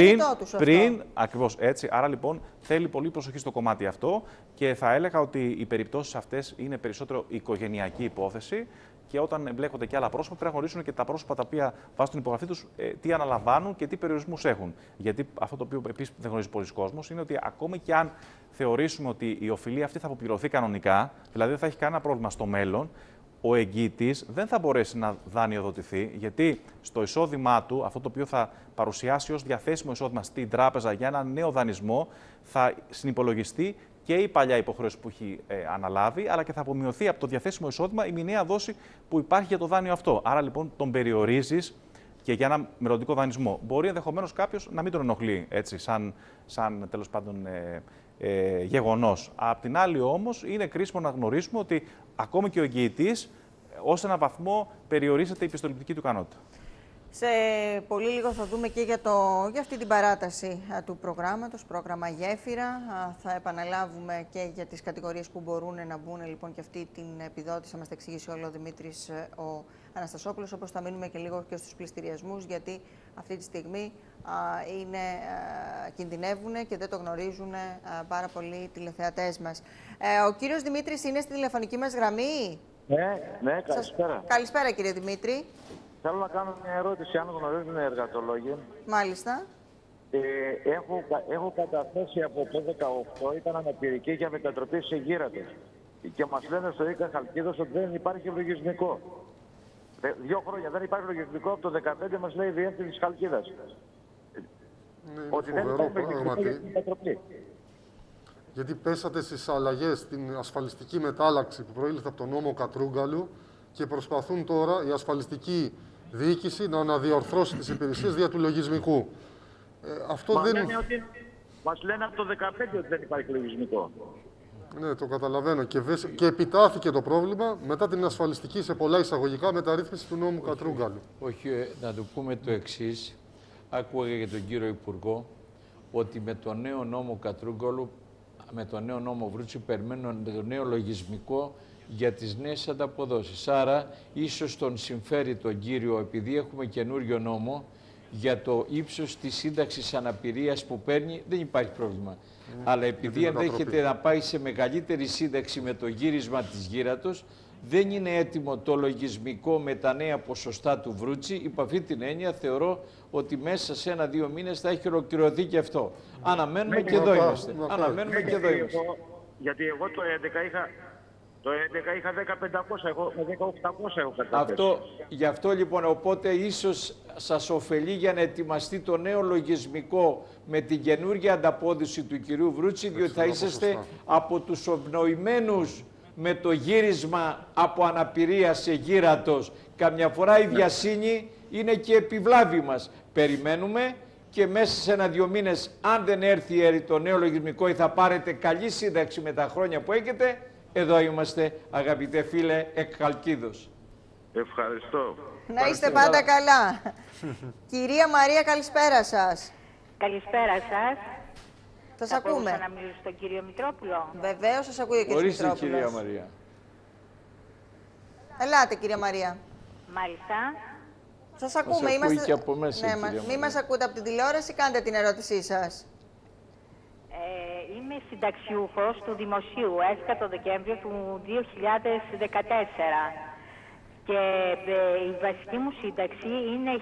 πριν. Ακριβώς έτσι. Άρα λοιπόν θέλει πολύ προσοχή στο κομμάτι αυτό και θα έλεγα ότι οι περιπτώσεις αυτές είναι περισσότερο οικογενειακή υπόθεση. Και όταν εμπλέκονται και άλλα πρόσωπα, πρέπει να γνωρίσουν και τα πρόσωπα τα οποία βάζουν την υπογραφή τους τι αναλαμβάνουν και τι περιορισμούς έχουν. Γιατί αυτό το οποίο επίσης δεν γνωρίζει πολλοί κόσμος είναι ότι ακόμη και αν θεωρήσουμε ότι η οφειλή αυτή θα αποπληρωθεί κανονικά, δηλαδή δεν θα έχει κανένα πρόβλημα στο μέλλον, ο εγγυητής δεν θα μπορέσει να δανειοδοτηθεί, γιατί στο εισόδημά του, αυτό το οποίο θα παρουσιάσει ως διαθέσιμο εισόδημα στην τράπεζα για ένα νέο δανεισμό, θα συνυπολογιστεί και η παλιά υποχρέωση που έχει αναλάβει, αλλά και θα απομειωθεί από το διαθέσιμο εισόδημα η μηνιαία δόση που υπάρχει για το δάνειο αυτό. Άρα λοιπόν τον περιορίζεις και για ένα μελλοντικό δανεισμό. Μπορεί ενδεχομένως κάποιος να μην τον ενοχλεί έτσι, σαν τέλος πάντων γεγονός. Απ' την άλλη όμως είναι κρίσιμο να γνωρίσουμε ότι ακόμη και ο εγγυητής ως έναν βαθμό περιορίζεται η πιστοληπτική του ικανότητα. Σε πολύ λίγο θα δούμε και για αυτή την παράταση του προγράμματος, πρόγραμμα Γέφυρα. Θα επαναλάβουμε και για τις κατηγορίες που μπορούν να μπουν λοιπόν και αυτή την επιδότηση. Θα μας τα εξηγήσει όλο ο Δημήτρης ο Αναστασόπουλος, όπως θα μείνουμε και λίγο και στους πληστηριασμούς, γιατί αυτή τη στιγμή κινδυνεύουν και δεν το γνωρίζουν πάρα πολλοί τηλεθεατές μας. Ο κύριος Δημήτρης είναι στη τηλεφωνική μας γραμμή. Ναι, καλησπέρα. Καλησπέρα κύριε Δημήτρη. Θέλω να κάνω μια ερώτηση, αν γνωρίζουν οι εργατολόγοι. Μάλιστα. Έχω καταθέσει από το 2018, ήταν αναπηρική για μετατροπή σε γύρατος. Και μας λένε στο ΙΚΑ Χαλκίδος ότι δεν υπάρχει λογισμικό. 2 χρόνια δεν υπάρχει λογισμικό, από το 2015 μας λέει η διεύθυνση της Χαλκίδας. Ότι δεν υπάρχει λογισμικό για τη μετατροπή. Γιατί πέσατε στις αλλαγές στην ασφαλιστική μετάλλαξη που προήλθε από τον νόμο Κατρούγκαλου και προσπαθούν τώρα η ασφαλιστική διοίκηση να αναδιορθώσει τις υπηρεσίες δια του λογισμικού. Αυτό Μας λένε από το 2015 ότι δεν υπάρχει λογισμικό. Ναι, το καταλαβαίνω. Και επιτάθηκε το πρόβλημα μετά την ασφαλιστική, σε πολλά εισαγωγικά, μεταρρύθμιση του νόμου Κατρούγκαλου. Όχι, να του πούμε το εξής. Άκουγα για τον κύριο Υπουργό ότι με το νέο νόμο Κατρούγκαλου, με το νέο νόμο Βρούτσι, περιμένουν το νέο λογισμικό για τις νέες ανταποδόσεις. Άρα, ίσως τον συμφέρει τον κύριο, επειδή έχουμε καινούριο νόμο, για το ύψος της σύνταξης αναπηρίας που παίρνει, δεν υπάρχει πρόβλημα. Αλλά επειδή ενδέχεται να πάει σε μεγαλύτερη σύνταξη με το γύρισμα της γύρατος, δεν είναι έτοιμο το λογισμικό με τα νέα ποσοστά του Βρούτσι. Υπ' αυτή την έννοια θεωρώ ότι μέσα σε 1-2 μήνες θα έχει ολοκληρωθεί και αυτό. Αναμένουμε και εδώ είμαστε. Αναμένουμε και εδώ είμαστε. Γιατί εγώ το 11 είχα... Το 11 είχα 10.500, εγώ με 10.800 έχω καταθέσει. Γι' αυτό λοιπόν, οπότε ίσως σας ωφελεί για να ετοιμαστεί το νέο λογισμικό με την καινούργια ανταπόδοση του κυρίου Βρούτσι, διότι θα είσαστε από τους ευνοημένους με το γύρισμα από αναπηρία σε γύρατος. Καμιά φορά η βιασύνη είναι και επιβλάβη μας. Περιμένουμε και μέσα σε 1-2 μήνες, αν δεν έρθει το νέο λογισμικό ή θα πάρετε καλή σύνταξη με τα χρόνια που έχετε, εδώ είμαστε, αγαπητέ φίλε, εκ Χαλκίδος. Ευχαριστώ. Να είστε πάντα καλά. Κυρία Μαρία, καλησπέρα σας. Καλησπέρα σας. Σας ακούμε. Θα να μιλήσω στον κύριο Μητρόπουλο. Βεβαίως, σας ακούει ο κύριος Μητρόπουλος. Ορίστε, κυρία Μαρία. Ελάτε, κυρία Μαρία. Μάλιστα. Σας ακούμε. Σας ακούει και από μέσα, κυρία Μαρία. Μην μας ακούτε από την τηλεόραση, κάντε την ερώτησή σας. Είμαι συνταξιούχος του Δημοσίου, έστω το Δεκέμβριο του 2014 και η βασική μου σύνταξη είναι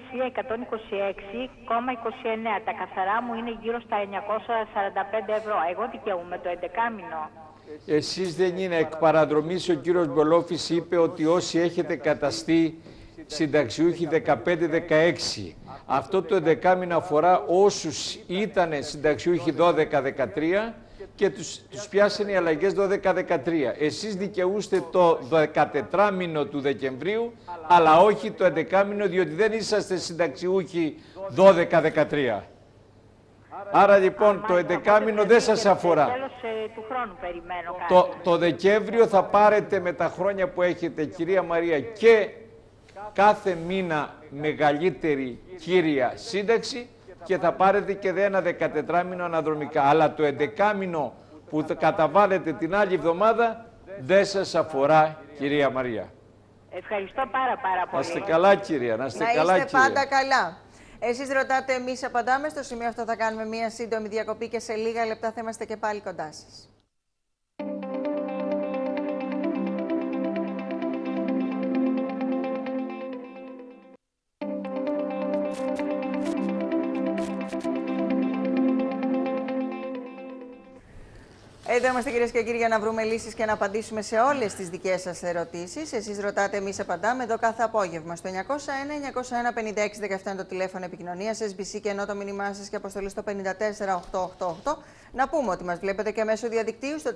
1.126,29. Τα καθαρά μου είναι γύρω στα 945 ευρώ. Εγώ δικαιούμαι το 11 μήνο. Εσείς δεν είναι εκ παραδρομής, ο κύριος Μπολόφης είπε ότι όσοι έχετε καταστεί συνταξιούχοι 15-16. Αυτό το 11 μήνα αφορά όσους ήταν συνταξιούχοι 12-13 και τους πιάσανε οι αλλαγές 12-13. Εσείς δικαιούστε το 14 μήνο του Δεκεμβρίου, αλλά όχι το 11 μήνο, διότι δεν είσαστε συνταξιούχοι 12-13. Άρα λοιπόν το 11 μήνο δεν σας αφορά. Τέλος του χρόνου περιμένω Το Δεκέμβριο θα πάρετε με τα χρόνια που έχετε, κυρία Μαρία, και κάθε μήνα μεγαλύτερη κύρια σύνταξη και θα πάρετε και ένα 14 μήνο αναδρομικά. Αλλά το 11 μήνο που θα καταβάλλετε την άλλη εβδομάδα δεν σας αφορά, κυρία Μαρία. Ευχαριστώ πάρα πολύ. Να είστε καλά, κυρία. Να είστε πάντα καλά. Εσείς ρωτάτε, εμείς απαντάμε. Στο σημείο αυτό θα κάνουμε μία σύντομη διακοπή και σε λίγα λεπτά θα είμαστε και πάλι κοντά σας. Εδώ είμαστε, κυρίες και κύριοι, για να βρούμε λύσεις και να απαντήσουμε σε όλες τις δικές σας ερωτήσεις. Εσείς ρωτάτε, εμείς απαντάμε εδώ κάθε απόγευμα. Στο 901-901-5617 είναι το τηλέφωνο επικοινωνίας, SBC και ενώ το μήνυμά σας και αποστολή στο 54888. Να πούμε ότι μας βλέπετε και μέσω διαδικτύου στο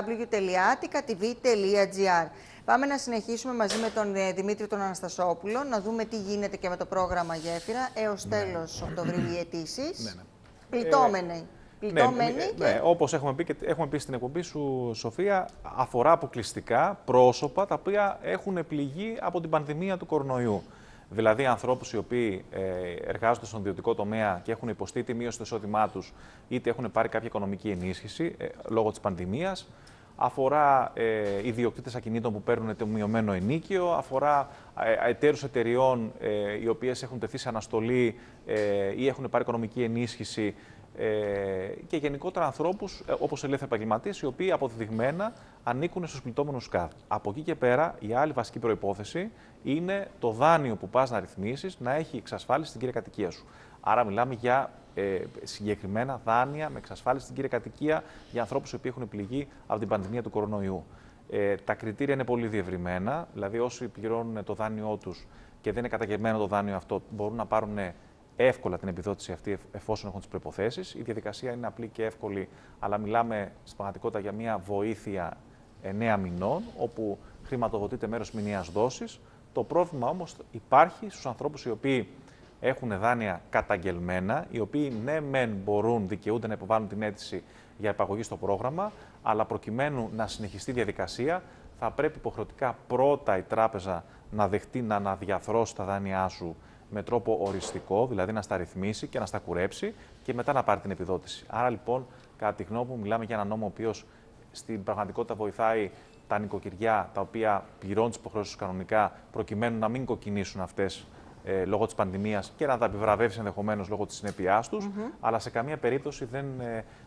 www.attikatv.gr. Πάμε να συνεχίσουμε μαζί με τον Δημήτρη τον Αναστασόπουλο, να δούμε τι γίνεται και με το πρόγραμμα Γέφυρα έως τέλος Οκτωβρίου οι αιτήσεις. Πληττόμενοι. Ναι, όπως έχουμε πει στην εκπομπή σου, Σοφία, αφορά αποκλειστικά πρόσωπα τα οποία έχουν πληγεί από την πανδημία του κορονοϊού. Δηλαδή ανθρώπους οι οποίοι εργάζονται στον ιδιωτικό τομέα και έχουν υποστεί τη μείωση του εισόδημά τους, είτε έχουν πάρει κάποια οικονομική ενίσχυση λόγω της πανδημίας. Αφορά ιδιοκτήτες ακινήτων που παίρνουν το μειωμένο ενίκιο, αφορά εταίρους εταιριών οι οποίες έχουν τεθεί σε αναστολή ή έχουν πάρει οικονομική ενίσχυση, και γενικότερα ανθρώπους, όπως ελεύθεροι επαγγελματίες, οι οποίοι αποδεδειγμένα ανήκουν στους πληττόμενους ΚΑΔ. Από εκεί και πέρα, η άλλη βασική προϋπόθεση είναι το δάνειο που πας να ρυθμίσεις να έχει εξασφάλιση στην κύρια κατοικία σου. Άρα, μιλάμε για συγκεκριμένα δάνεια με εξασφάλιση στην κύρια κατοικία για ανθρώπους οι οποίοι έχουν πληγεί από την πανδημία του κορονοϊού. Τα κριτήρια είναι πολύ διευρυμένα, δηλαδή όσοι πληρώνουν το δάνειό τους και δεν είναι καταγεγμένο το δάνειο αυτό, μπορούν να πάρουν εύκολα την επιδότηση αυτή εφόσον έχουν τις προϋποθέσεις. Η διαδικασία είναι απλή και εύκολη, αλλά μιλάμε στην πραγματικότητα για μια βοήθεια 9 μηνών, όπου χρηματοδοτείται μέρος μηνιαίας δόσης. Το πρόβλημα όμως υπάρχει στους ανθρώπους οι οποίοι έχουν δάνεια καταγγελμένα, οι οποίοι ναι μεν δικαιούνται να υποβάλουν την αίτηση για επαγωγή στο πρόγραμμα, αλλά προκειμένου να συνεχιστεί η διαδικασία, θα πρέπει υποχρεωτικά πρώτα η τράπεζα να δεχτεί να αναδιαθρώσει τα δάνειά σου με τρόπο οριστικό, δηλαδή να στα ρυθμίσει και να στα κουρέψει και μετά να πάρει την επιδότηση. Άρα λοιπόν, κατά τη γνώμη μου, μιλάμε για έναν νόμο ο οποίος στην πραγματικότητα βοηθάει τα νοικοκυριά τα οποία πληρώνουν τις υποχρεώσεις κανονικά, προκειμένου να μην κοκκινήσουν αυτές λόγω της πανδημίας και να τα επιβραβεύσει ενδεχομένως λόγω της συνέπειάς τους, αλλά σε καμία περίπτωση δεν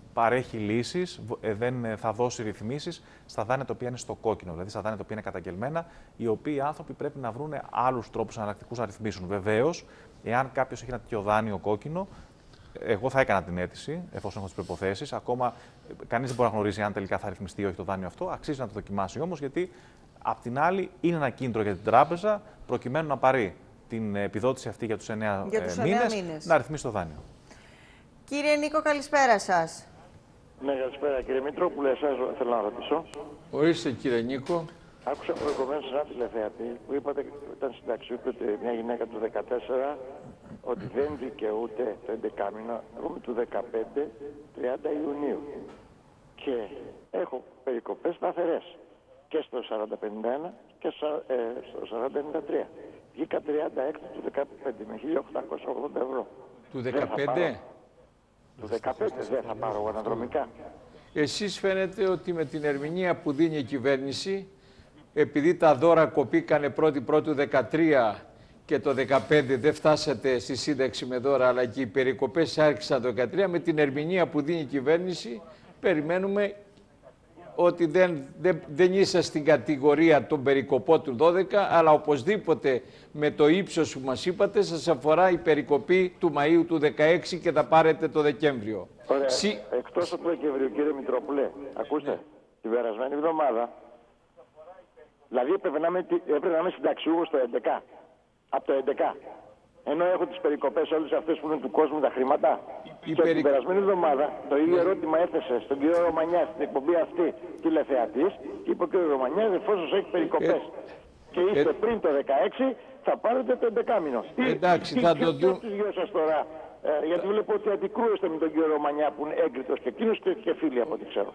παρέχει λύσεις, δεν θα δώσει ρυθμίσεις στα δάνεια τα οποία είναι στο κόκκινο, δηλαδή στα δάνεια τα οποία είναι καταγγελμένα, οι οποίοι άνθρωποι πρέπει να βρουν άλλους τρόπους εναλλακτικούς να ρυθμίσουν. Βεβαίως, εάν κάποιος έχει ένα τέτοιο δάνειο κόκκινο, εγώ θα έκανα την αίτηση, εφόσον έχω τις προϋποθέσεις. Ακόμα κανείς δεν μπορεί να γνωρίζει αν τελικά θα ρυθμιστεί ή όχι το δάνειο αυτό. Αξίζει να το δοκιμάσει όμως, γιατί απ' την άλλη είναι ένα κίνητρο για την τράπεζα προκειμένου να πάρει την επιδότηση αυτή για τους 9 μήνες να ρυθμίσει το δάνειο. Κύριε Νίκο, καλησπέρα σας. Ναι, καλησπέρα κύριε Μητρόπουλε, εσάς θέλω να ρωτήσω. Ορίστε κύριε Νίκο. Άκουσα προηγουμένως ένα τηλεθεατή που είπατε, ήταν συνταξιούχος, ότι μια γυναίκα του 14 ότι δεν δικαιούται το 11 μήνα, εγώ είμαι του 15, 30 Ιουνίου. Και έχω περικοπές σταθερές και στο 4051 και στο 4093. Βγήκα 36 του 15 με 1.880 ευρώ. Του 15? Του 15 δεν θα πάρω αναδρομικά. Εσείς φαίνεται ότι με την ερμηνεία που δίνει η κυβέρνηση, επειδή τα δώρα κοπήκανε 1η-1η 13 και το 15 δεν φτάσατε στη σύνταξη με δώρα, αλλά και οι περικοπές άρχισαν το 13, με την ερμηνεία που δίνει η κυβέρνηση, περιμένουμε ότι δεν είσαστε στην κατηγορία των περικοπών του 12, αλλά οπωσδήποτε με το ύψος που μας είπατε σας αφορά η περικοπή του Μαΐου του 16 και θα πάρετε το Δεκέμβριο. Ωραία. Εκτός από το Δεκέμβριο, κύριε Μητρόπουλε, ακούστε, την περασμένη εβδομάδα, δηλαδή έπρεπε να είμαι συνταξιούχος το 11, από το 11. Ενώ έχω τις περικοπές όλες αυτές που είναι του κόσμου τα χρήματα. Και την περασμένη εβδομάδα το ίδιο ερώτημα έθεσε στον κύριο Ρωμανιά στην εκπομπή αυτή τηλεθεατής και είπε ο κύριο Ρωμανιάς, εφόσον έχει περικοπές και είστε πριν το 16, θα πάρετε το 11 μήνο. Εντάξει, θα το δούμε. Τώρα, γιατί βλέπω ότι αντικρούεστε με τον κύριο Ρωμανιά που είναι έγκριτος και εκείνος και φίλοι από ό,τι ξέρω.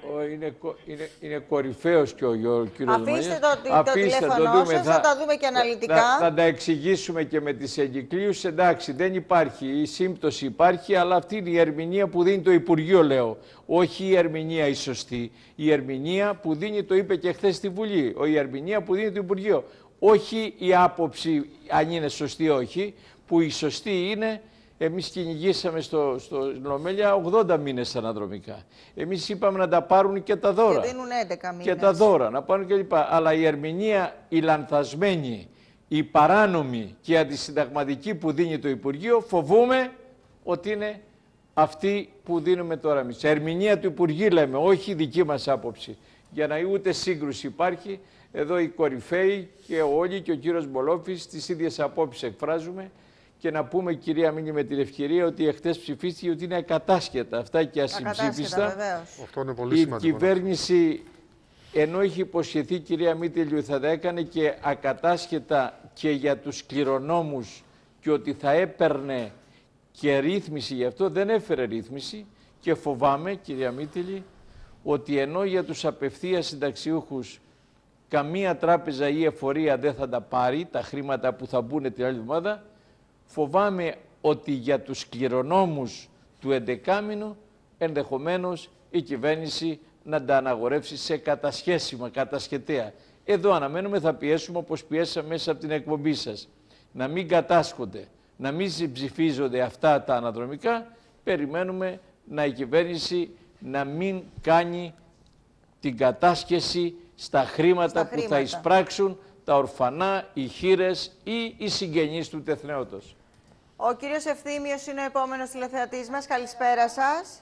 Είναι κορυφαίος και ο κύριος Ρωμανιάς. Αφήστε το τηλέφωνο σας, θα τα δούμε και αναλυτικά. Θα τα εξηγήσουμε και με τις εγκυκλίους. Εντάξει, δεν υπάρχει, η σύμπτωση υπάρχει, αλλά αυτή είναι η ερμηνεία που δίνει το Υπουργείο, λέω. Όχι η ερμηνεία η σωστή. Η ερμηνεία που δίνει, το είπε και χθες στη Βουλή, η ερμηνεία που δίνει το Υπουργείο. Όχι η άποψη, αν είναι σωστή ή όχι, που η σωστή είναι. Εμείς κυνηγήσαμε στην Ολομέλεια 80 μήνες αναδρομικά. Εμείς είπαμε να τα πάρουν και τα δώρα. Και δίνουν 11 μήνες. Και τα δώρα, να πάρουν και λοιπά. Αλλά η ερμηνεία, η λανθασμένη, η παράνομη και η αντισυνταγματική που δίνει το Υπουργείο, φοβούμε ότι είναι αυτή που δίνουμε τώρα εμείς. Ερμηνεία του Υπουργείου λέμε, όχι η δική μας άποψη. Για να ούτε σύγκρουση υπάρχει, εδώ οι κορυφαίοι και όλοι και ο κύριος Μπολόφης τις ίδιες απόψεις εκφράζουμε. Και να πούμε, κυρία Μίνη, με την ευκαιρία ότι εχθές ψηφίστηκε ότι είναι ακατάσχετα αυτά και ασυμψήφιστα. Αυτό είναι πολύ σημαντικό. Η κυβέρνηση, ενώ έχει υποσχεθεί, κυρία Μήτελιου, θα τα έκανε και ακατάσχετα και για τους κληρονόμους και ότι θα έπαιρνε και ρύθμιση γι' αυτό, δεν έφερε ρύθμιση και φοβάμαι, κυρία Μήτελη, ότι ενώ για τους απευθείας συνταξιούχους καμία τράπεζα ή εφορία δεν θα τα πάρει, τα χρήματα που θα μπουν την άλλη εβδομάδα, φοβάμαι ότι για τους κληρονόμους του 11μηνου ενδεχομένως η κυβέρνηση να τα αναγορεύσει σε κατασχέσιμα, κατασχετέα. Εδώ αναμένουμε, θα πιέσουμε όπως πιέσαμε μέσα από την εκπομπή σας. Να μην κατάσχονται, να μην συμψηφίζονται αυτά τα αναδρομικά. Περιμένουμε η κυβέρνηση να μην κάνει την κατάσχεση στα χρήματα που θα εισπράξουν τα ορφανά, οι χήρες ή οι συγγενείς του τεθνέωτος. Ο κύριος Ευθύμιος είναι ο επόμενος τηλεθεατής μας. Καλησπέρα σας.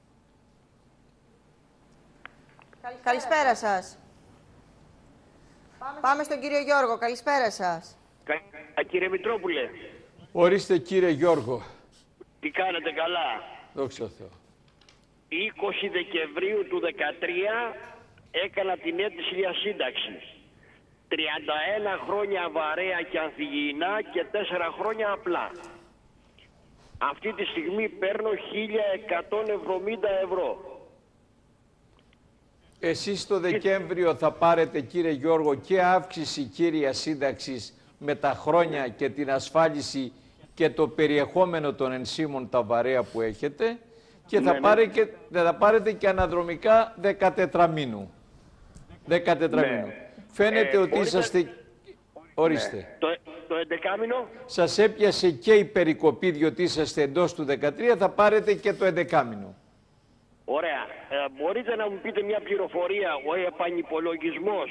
Καλησπέρα σας. Πάμε στον κύριο Γιώργο. Καλησπέρα σας. Κύριε Μητρόπουλε. Ορίστε κύριε Γιώργο. Τι κάνετε, καλά? Δόξα τω Θεώ. 20 Δεκεμβρίου του 2013 έκανα την αίτηση για σύνταξη. 31 χρόνια βαρέα και ανθυγιεινά και 4 χρόνια απλά. Αυτή τη στιγμή παίρνω 1.170 ευρώ. Εσείς το Δεκέμβριο θα πάρετε, κύριε Γιώργο, και αύξηση κύρια σύνταξης με τα χρόνια και την ασφάλιση και το περιεχόμενο των ενσύμων τα βαρέα που έχετε και θα πάρετε και αναδρομικά 14 μήνου. 14 μήνου. Φαίνεται ότι είσαστε... Ορίστε. Ναι. Το 11μηνο. Σας έπιασε και η περικοπή διότι είσαστε εντός του 13, θα πάρετε και το 11μηνο. Ωραία. Μπορείτε να μου πείτε μια πληροφορία, ο επανυπολογισμός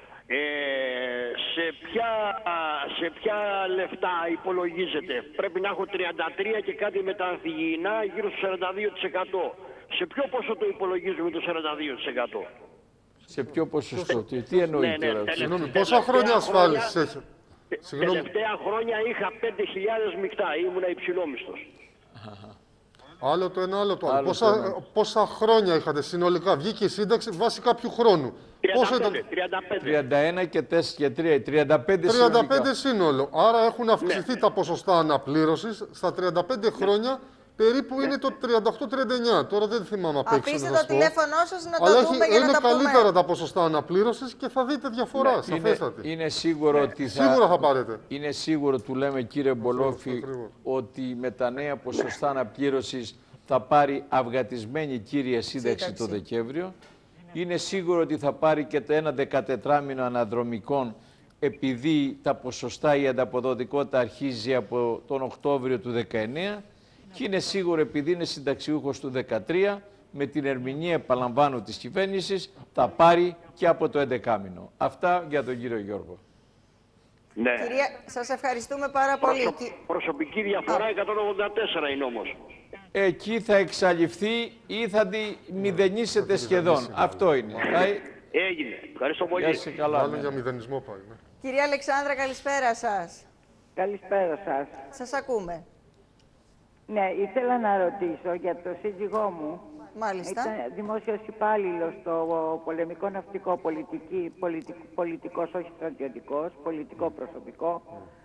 σε ποια λεφτά υπολογίζεται? Πρέπει να έχω 33 και κάτι με τα ανθυγιεινά γύρω στο 42%. Σε ποιο ποσό το υπολογίζουμε το 42%? Σε ποιο ποσοστό, τι εννοεί τώρα? Συγγνώμη, πόσα χρόνια ασφάλισης έχετε? Τελευταία χρόνια είχα 5.000 μεικτά, ήμουνα υψηλόμισθος. Άλλο το ένα, άλλο το άλλο. Πόσα χρόνια είχατε συνολικά? Βγήκε η σύνταξη βάσει κάποιου χρόνου. 35. 31 και 4 και 3, 35 35 σύνολο. Άρα έχουν αυξηθεί τα ποσοστά αναπλήρωσης. Στα 35 χρόνια περίπου είναι το 38-39. Τώρα δεν θυμάμαι απ' έξω. Αφήστε το τηλέφωνό σας να το δούμε είναι για να τα πούμε. καλύτερα τα ποσοστά αναπλήρωσης και θα δείτε διαφορά, σαφέστατη. Είναι σίγουρο ότι σίγουρα θα πάρετε. Είναι σίγουρο, του λέμε κύριε Μπολόφη, ότι με τα νέα ποσοστά αναπλήρωσης θα πάρει αυγατισμένη κύρια σύνταξη το Δεκέμβριο. Είναι σίγουρο ότι θα πάρει και το ένα 14μηνο αναδρομικών, επειδή τα ποσοστά, η ανταποδοτικότητα αρχίζει από τον Οκτώβριο του 19. Και είναι σίγουρο, επειδή είναι συνταξιούχος του 2013, με την ερμηνεία, επαναλαμβάνω, της κυβέρνησης, θα πάρει και από το 11μηνο. Αυτά για τον κύριο Γιώργο. Ναι. Κυρία, σας ευχαριστούμε πάρα πολύ. Προσωπική διαφορά 184 είναι όμως. Εκεί θα εξαλειφθεί ή θα τη μηδενίσετε σχεδόν. Αυτό είναι. Έγινε. Ευχαριστώ πολύ. Μάλλον για μηδενισμό πάει. Ναι. Κυρία Αλεξάνδρα, καλησπέρα σας. Καλησπέρα σας. Σας ακούμε. Ναι, ήθελα να ρωτήσω για το σύζυγό μου. Μάλιστα. Ήταν δημόσιος υπάλληλος στο πολεμικό ναυτικό, πολιτικός, όχι στρατιωτικός, πολιτικό προσωπικό.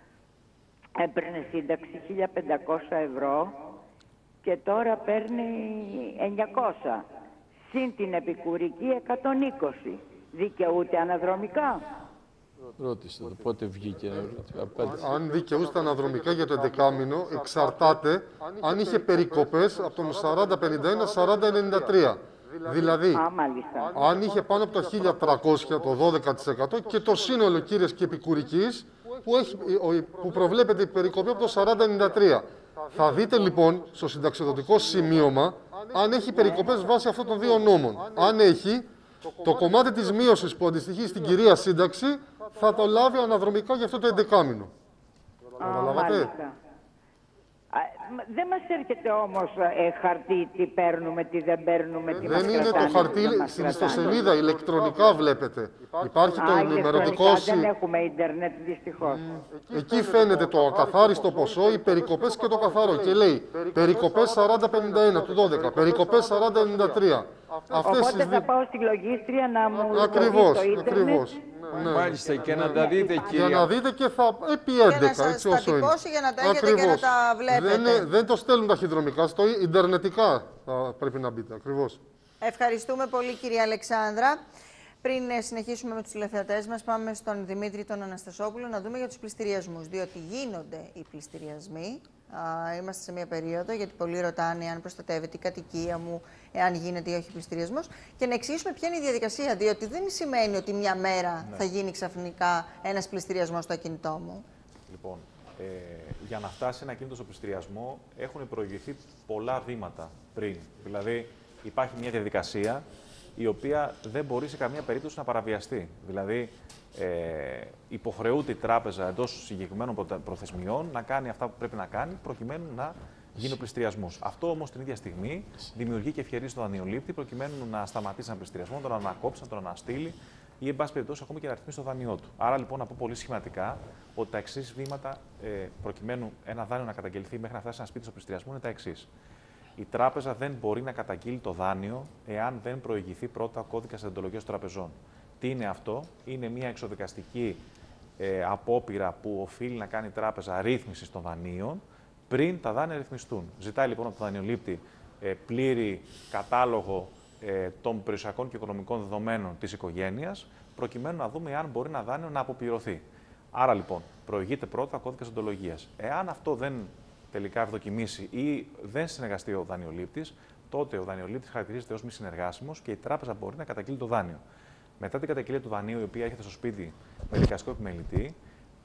Έπαιρνε σύνταξη 1.500 ευρώ και τώρα παίρνει 900. Συν την επικουρική 120. Δικαιούται αναδρομικά? Ρώτησε το πότε βγήκε. Αν δικαιούστε αναδρομικά για το 11μηνο, εξαρτάται αν είχε περικοπές από τον 40-51, 40-93. Δηλαδή, αν είχε πάνω από το 1.300, το 12% και το σύνολο κύριες και επικουρικής, που προβλέπεται η περικοπή από το 40-93. Θα δείτε λοιπόν στο συνταξιοδοτικό σημείωμα αν έχει περικοπές βάσει αυτών των δύο νόμων. Αν έχει, το κομμάτι της μείωσης που αντιστοιχεί στην κυρία σύνταξη θα το λάβει αναδρομικά για αυτό το 11μηνο. Καταλάβατε? Δεν μας έρχεται όμως χαρτί τι παίρνουμε, τι δεν παίρνουμε, τι δεν είναι το χαρτί, στην ιστοσελίδα ηλεκτρονικά βλέπετε. Υπάρχει το ενημερωτικό... Δεν έχουμε ίντερνετ δυστυχώς. Εκεί φαίνεται το ακαθάριστο ποσό, οι περικοπές και το καθαρό. Και λέει περικοπές 40-51 του 12, περικοπές 40-93. Οπότε θα πάω στη λογίστρια να μου ακριβώς, το ίντερνετ. Ακριβώς. Ναι. Μάλιστα, και να τα δείτε, κυρία. Για να δείτε και θα επί 11, έτσι όσο είναι. Για να τα έχετε και να τα βλέπετε. Δεν το στέλνουν ταχυδρομικά, στο ιντερνετικά θα πρέπει να μπείτε, ακριβώς. Ευχαριστούμε πολύ, κυρία Αλεξάνδρα. Πριν συνεχίσουμε με τους τηλεθεατές μας, πάμε στον Δημήτρη τον Αναστασόπουλο να δούμε για τους πληστηριασμούς. Διότι γίνονται οι πληστηριασμοί. Είμαστε σε μια περίοδο, γιατί πολλοί ρωτάνε αν προστατεύεται η κατοικία μου, εάν γίνεται ή όχι πληστηριασμός. Και να εξηγήσουμε ποια είναι η διαδικασία, διότι δεν σημαίνει ότι μια μέρα θα γίνει ξαφνικά ένας πληστηριασμός στο ακινητό μου. Λοιπόν, για να φτάσει ένα ακίνητο στο πληστηριασμό έχουν προηγηθεί πολλά βήματα πριν. Δηλαδή, υπάρχει μια διαδικασία η οποία δεν μπορεί σε καμία περίπτωση να παραβιαστεί. Δηλαδή, υποχρεούται η τράπεζα εντός συγκεκριμένων προθεσμιών να κάνει αυτά που πρέπει να κάνει προκειμένου να γίνει ο πληστηριασμός. Αυτό όμως την ίδια στιγμή δημιουργεί και ευκαιρίες στον δανειολήπτη προκειμένου να σταματήσει έναν πληστηριασμό, να τον ανακόψει, να τον αναστείλει ή, εν πάση περιπτώσει, ακόμη και να ρυθμίσει το δάνειό του. Άρα, λοιπόν, να πω πολύ σχηματικά ότι τα εξής βήματα προκειμένου ένα δάνειο να καταγγελθεί μέχρι να φτάσει ένα σπίτι στο πληστηριασμό είναι τα εξής. Η τράπεζα δεν μπορεί να καταγγείλει το δάνειο εάν δεν προηγηθεί πρώτα ο κώδικας εντολογίας των τραπεζών. Τι είναι αυτό? Είναι μια εξοδικαστική απόπειρα που οφείλει να κάνει η τράπεζα ρύθμισης των δανείων πριν τα δάνεια ρυθμιστούν. Ζητάει λοιπόν από τον δανειολήπτη πλήρη κατάλογο των περιουσιακών και οικονομικών δεδομένων της οικογένειας, προκειμένου να δούμε αν μπορεί ένα δάνειο να αποπληρωθεί. Άρα λοιπόν, προηγείται πρώτα ο κώδικας εντολογίας. Εάν αυτό δεν τελικά ευδοκιμήσει ή δεν συνεργαστεί ο δανειολήπτης, τότε ο δανειολήπτης χαρακτηρίζεται ως μη συνεργάσιμος και η τράπεζα μπορεί να καταγγείλει το δάνειο. Μετά την καταγγελία του δανείου, η οποία έρχεται στο σπίτι με δικαστικό επιμελητή,